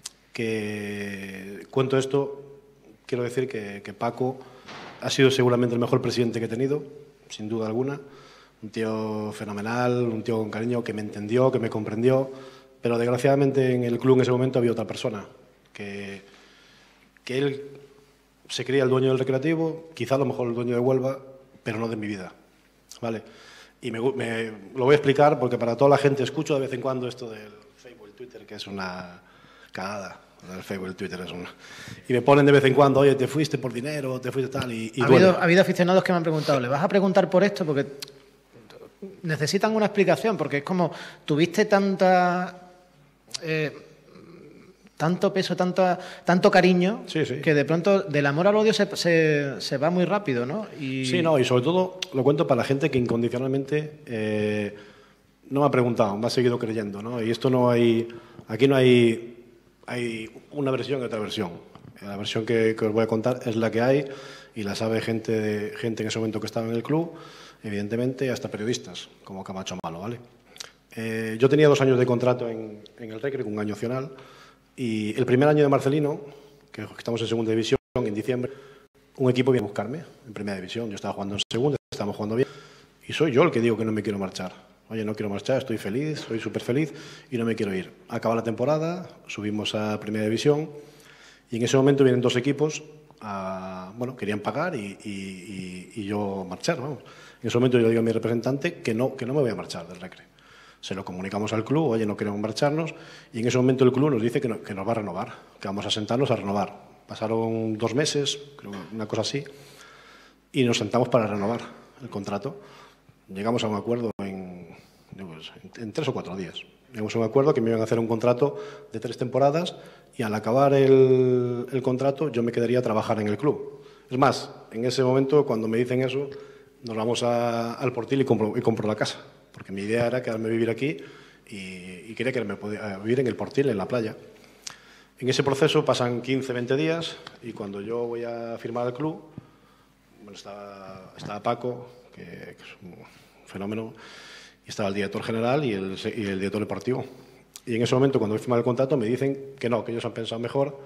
cuento esto, quiero decir que Paco ha sido seguramente el mejor presidente que he tenido, sin duda alguna. Un tío fenomenal, un tío con cariño, que me entendió, que me comprendió. Pero desgraciadamente en el club en ese momento había otra persona, que él se creía el dueño del Recreativo, quizá a lo mejor el dueño de Huelva, pero no de mi vida, ¿vale? Y lo voy a explicar porque para toda la gente escucho de vez en cuando esto del Facebook, el Twitter, que es una cagada. El Facebook, el Twitter es una... Y me ponen de vez en cuando, oye, te fuiste por dinero, te fuiste tal, y ha habido aficionados que me han preguntado, ¿le vas a preguntar por esto? Porque necesitan una explicación, porque es como, tuviste tanto peso, tanto cariño, sí. Que de pronto del amor al odio se va muy rápido, ¿no? Sí, no, y sobre todo lo cuento para la gente que incondicionalmente no me ha preguntado, me ha seguido creyendo, ¿no? Y esto aquí no hay una versión y otra versión. La versión que os voy a contar es la que hay y la sabe gente en ese momento que estaba en el club, evidentemente, y hasta periodistas, como Camacho Malo, ¿vale? Yo tenía 2 años de contrato en el Recre, un año opcional, y el primer año de Marcelino, que estamos en segunda división, en diciembre, un equipo viene a buscarme en primera división. Yo estaba jugando en segunda, estábamos jugando bien, y soy yo el que digo que no me quiero marchar. Oye, no quiero marchar, estoy feliz, soy súper feliz y no me quiero ir. Acaba la temporada, subimos a primera división y en ese momento vienen 2 equipos, querían pagar y yo marchar, vamos. En ese momento yo digo a mi representante que no me voy a marchar del Recre. Se lo comunicamos al club, oye, no queremos marcharnos, y en ese momento el club nos dice que nos va a renovar, que vamos a sentarnos a renovar. Pasaron 2 meses, creo, una cosa así, y nos sentamos para renovar el contrato. Llegamos a un acuerdo en 3 o 4 días. Llegamos a un acuerdo que me iban a hacer un contrato de 3 temporadas y al acabar el contrato yo me quedaría a trabajar en el club. Es más, en ese momento, cuando me dicen eso, nos vamos al Portil y compro la casa, porque mi idea era quedarme a vivir aquí y quería quedarme a vivir en el Portil, en la playa. En ese proceso pasan 15, 20 días y cuando yo voy a firmar al club, bueno, estaba Paco, que es un fenómeno, y estaba el director general y el director deportivo. Y en ese momento, cuando voy a firmar el contrato, me dicen que no, que ellos han pensado mejor,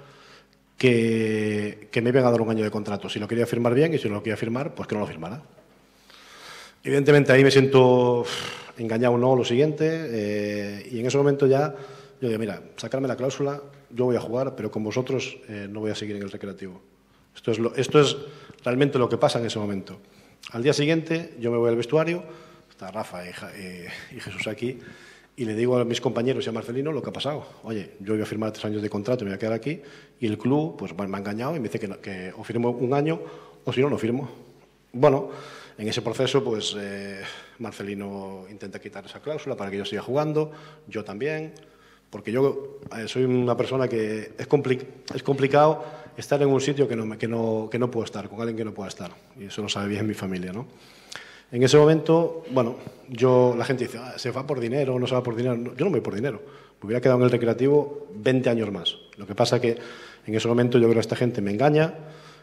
que me iban a dar un año de contrato. Si lo quería firmar bien y si no lo quería firmar, pues que no lo firmara. Evidentemente ahí me siento engañado, no, lo siguiente, y en ese momento ya yo digo, mira, sacarme la cláusula, yo voy a jugar, pero con vosotros no voy a seguir en el Recreativo. Esto es realmente lo que pasa en ese momento. Al día siguiente yo me voy al vestuario, está Rafa y Jesús aquí, y le digo a mis compañeros y a Marcelino lo que ha pasado. Oye, yo voy a firmar 3 años de contrato, me voy a quedar aquí, y el club pues me ha engañado y me dice que o firmo un año o si no, no firmo. Bueno, en ese proceso pues Marcelino intenta quitar esa cláusula para que yo siga jugando, yo también, porque yo soy una persona que es complicado estar en un sitio que no puedo estar, con alguien que no pueda estar, y eso lo sabe bien mi familia, ¿no? En ese momento, bueno, la gente dice, se va por dinero, no se va por dinero. No, yo no me voy por dinero. Me hubiera quedado en el Recreativo 20 años más. Lo que pasa que en ese momento yo creo que esta gente me engaña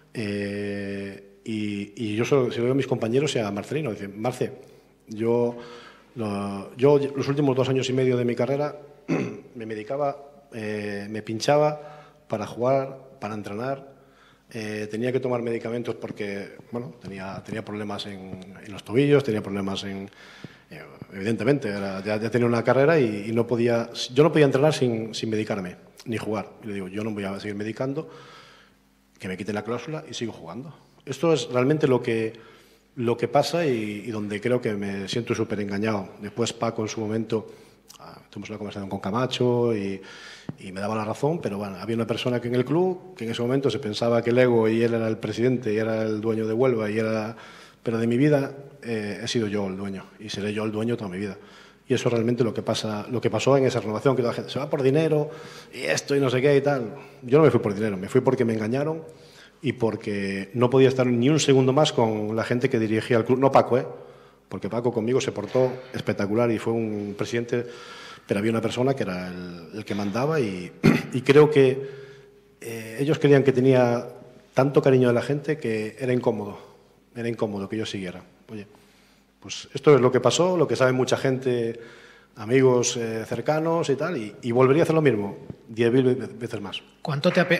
y yo se lo digo a mis compañeros y a Marcelino. Dicen, Marce, yo los últimos 2 años y medio de mi carrera me dedicaba me pinchaba para jugar, para entrenar. Tenía que tomar medicamentos porque, bueno, tenía problemas en los tobillos, tenía problemas evidentemente, ya tenía una carrera y yo no podía entrenar sin medicarme, ni jugar. Y le digo, yo no voy a seguir medicando, que me quiten la cláusula y sigo jugando. Esto es realmente lo que pasa y donde creo que me siento súper engañado. Después Paco en su momento, tuvimos una conversación con Camacho y me daba la razón, pero bueno, había una persona que en el club, que en ese momento se pensaba que el ego y él era el presidente y era el dueño de Huelva, pero de mi vida he sido yo el dueño y seré yo el dueño toda mi vida. Y eso es realmente lo que pasó en esa renovación, que la gente se va por dinero y esto y no sé qué y tal. Yo no me fui por dinero, me fui porque me engañaron y porque no podía estar ni un segundo más con la gente que dirigía el club. No Paco, porque Paco conmigo se portó espectacular y fue un presidente, pero había una persona que era el que mandaba y creo que ellos creían que tenía tanto cariño de la gente que era incómodo que yo siguiera. Oye, pues esto es lo que pasó, lo que sabe mucha gente, amigos cercanos y tal, y volvería a hacer lo mismo 10.000 veces más. ¿Cuánto te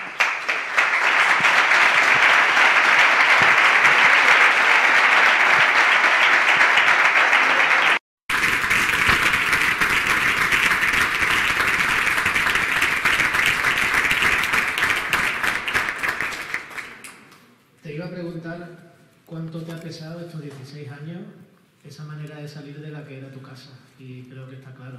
Te iba a preguntar cuánto te ha pesado estos 16 años esa manera de salir de la que era tu casa, y creo que está claro.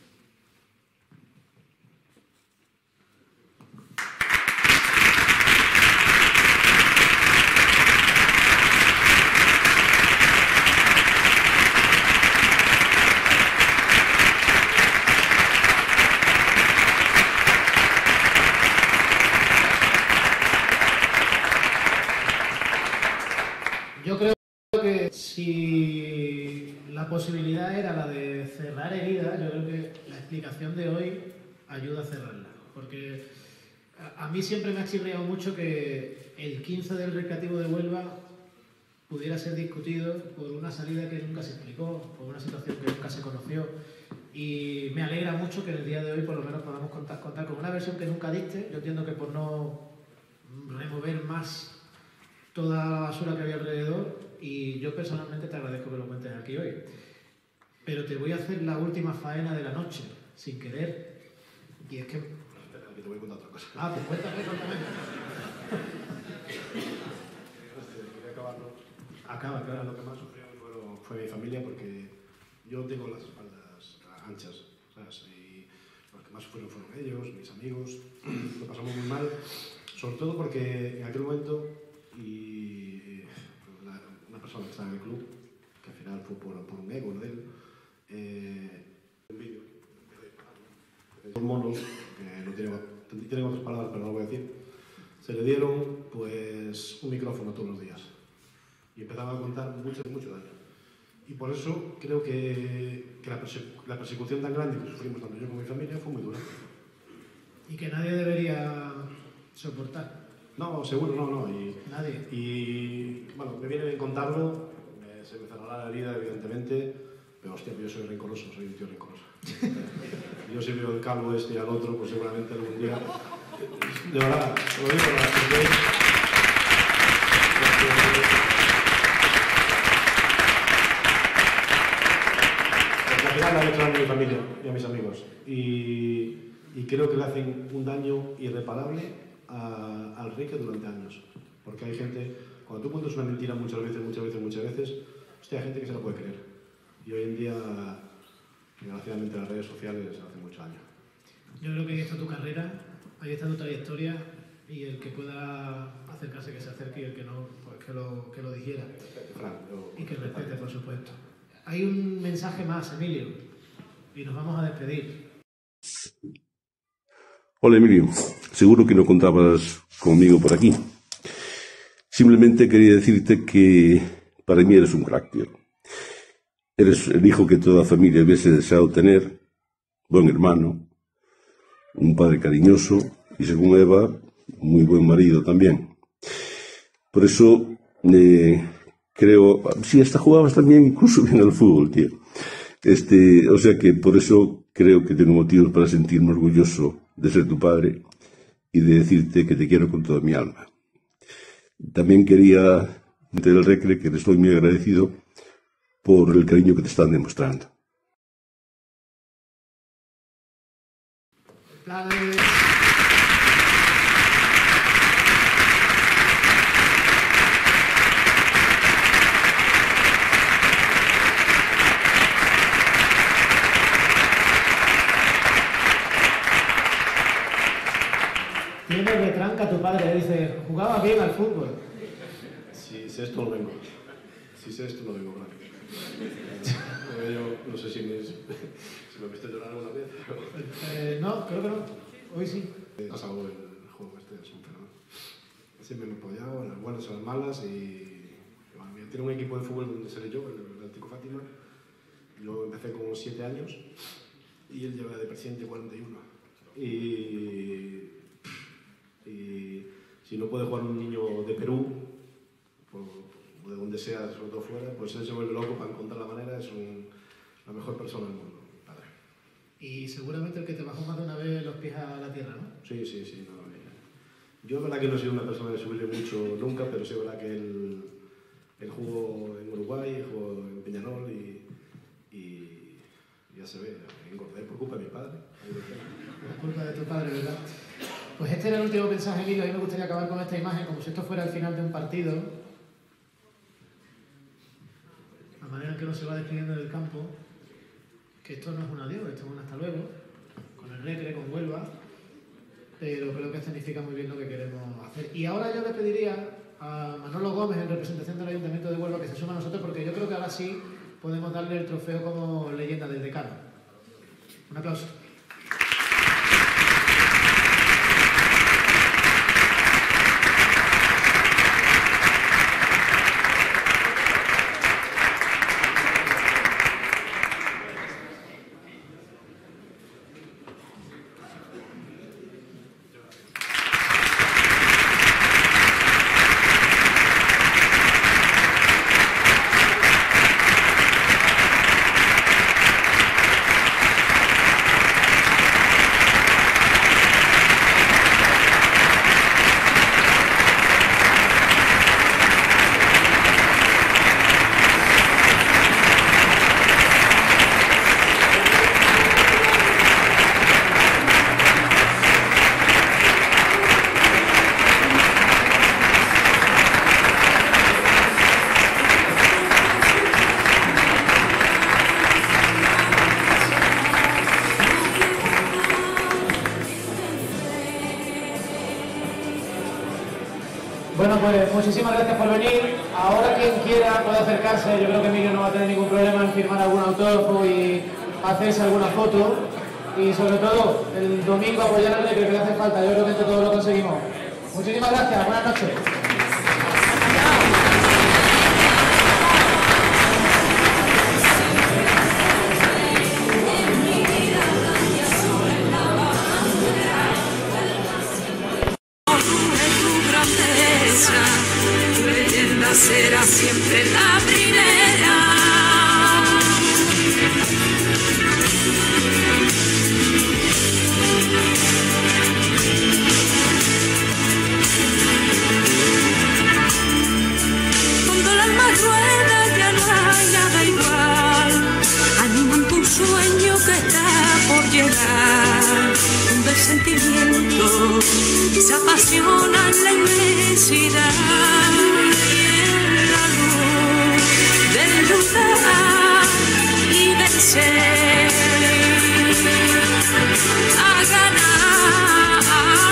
Yo creo que si la posibilidad era la de cerrar heridas, yo creo que la explicación de hoy ayuda a cerrarla. Porque a mí siempre me ha chirriado mucho que el 15 del Recreativo de Huelva pudiera ser discutido por una salida que nunca se explicó, por una situación que nunca se conoció. Y me alegra mucho que en el día de hoy por lo menos podamos contar con una versión que nunca diste. Yo entiendo que por no remover más toda la basura que había alrededor, y yo personalmente te agradezco que lo cuentes aquí hoy. Pero te voy a hacer la última faena de la noche, sin querer. Y es que... Te voy a contar otra cosa. Pues cuéntame. Quería acabarlo. Claro, lo que más sufrió fue mi familia, porque yo tengo las espaldas anchas, ¿sabes? Y los que más sufrieron fueron ellos, mis amigos. Lo pasamos muy mal, sobre todo porque en aquel momento una persona que estaba en el club, que al final fue por un ego de él, un vídeo, los monos, que no tienen otras palabras, pero no lo voy a decir, se le dieron pues un micrófono todos los días y empezaban a contar mucho daño. Y por eso creo que la persecución tan grande que sufrimos tanto yo como mi familia fue muy dura. Y que nadie debería soportar. No, seguro no. Nadie. Y bueno, me viene bien contarlo, se me cerrará la herida, evidentemente, pero hostia, yo soy rencoroso, soy un tío rencoroso. Yo si veo el calvo este y al otro, pues seguramente algún día, de verdad, lo digo para la gente, porque al final le han hecho daño a mi familia y a mis amigos, y creo que le hacen un daño irreparable al Rique durante años, porque hay gente, cuando tú cuentas una mentira muchas veces, hostia, hay gente que se la puede creer, y hoy en día, desgraciadamente, las redes sociales hacen mucho daño. Yo creo que ahí está tu carrera, ahí está tu trayectoria, y el que pueda acercarse, que se acerque, y el que no, pues que lo dijera. Y que respete, por supuesto. Hay un mensaje más, Emilio, y nos vamos a despedir. Hola Emilio, seguro que no contabas conmigo por aquí. Simplemente quería decirte que para mí eres un crack, tío. Eres el hijo que toda familia hubiese deseado tener, buen hermano, un padre cariñoso y, según Eva, muy buen marido también. Por eso creo, sí, hasta jugabas también incluso bien al fútbol, tío. O sea que por eso creo que tengo motivos para sentirme orgulloso de ser tu padre y de decirte que te quiero con toda mi alma. También quería, entre el recre, que le estoy muy agradecido por el cariño que te están demostrando. Tiene de tranca tu padre, dice, jugaba bien al fútbol. Si sé esto, lo vengo. Si sé esto, lo vengo, claro. Yo no sé si me he visto llorar alguna vez, pero... No, creo que no. Hoy sí. Ha pasado el juego este, es un fenómeno. Siempre me he apoyado en las buenas, en las malas y... Bueno, tiene un equipo de fútbol donde seré yo, el Atlético Fátima. Yo empecé con 7 años y él lleva de presidente 41. Y si no puede jugar un niño de Perú, o de donde sea, sobre todo fuera, pues él se vuelve loco para encontrar la manera, es la mejor persona del mundo, padre. Y seguramente el que te bajó más de una vez los pies a la tierra, ¿no? Sí. No, yo es verdad que no he sido una persona de subirle mucho nunca, pero sí es verdad que él jugó en Uruguay, jugó en Peñarol y ya se ve, engordé por culpa de mi padre. Por culpa de tu padre, ¿verdad? Pues este era el último mensaje, Emilio. A mí me gustaría acabar con esta imagen, como si esto fuera el final de un partido. La manera en que uno se va despidiendo del campo, que esto no es un adiós, esto es un hasta luego, con el recre, con Huelva, pero creo que escenifica muy bien lo que queremos hacer. Y ahora yo le pediría a Manolo Gómez, en representación del Ayuntamiento de Huelva, que se suma a nosotros, porque yo creo que ahora sí podemos darle el trofeo como leyenda del decano. Un aplauso. Bueno, pues muchísimas gracias por venir. Ahora quien quiera puede acercarse. Yo creo que Emilio no va a tener ningún problema en firmar algún autógrafo y hacerse alguna foto. Y sobre todo, el domingo apoyar al Recre, que le hace falta. Yo creo que entre todos lo conseguimos. Muchísimas gracias. Buenas noches. Tu leyenda será siempre la primera. Cuando el alma rueda ya no hay nada igual. Animan tu sueño que está por llegar. Cuando el sentimiento se apasiona en la inmensidad y en la luz de luchar y vencer a ganar.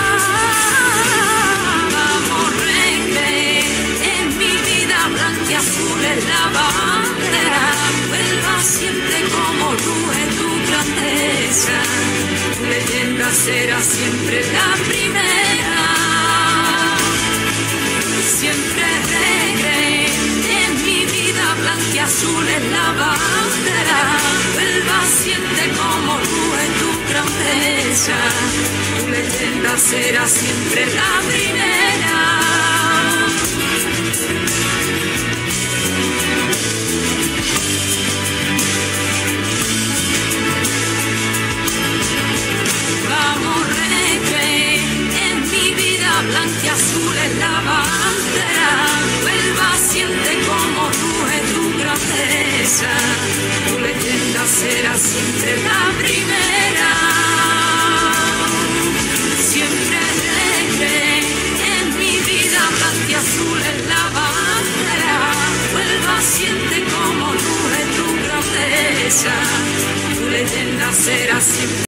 Vamos, Recre, en mi vida blanca y azul es la bandera. Vuelva siempre como luz en tu grandeza. Tu leyenda será siempre la primera. Siempre Recre, en mi vida blanca y azul es la bandera. Vuelva siempre como luz en tu grandeza. Tu leyenda será siempre la primera. Vamos, Recre. siempre la primera, siempre alegre, en mi vida blanca y azul es la bandera, vuelva, siente como nube tu grandeza, tu leyenda será siempre.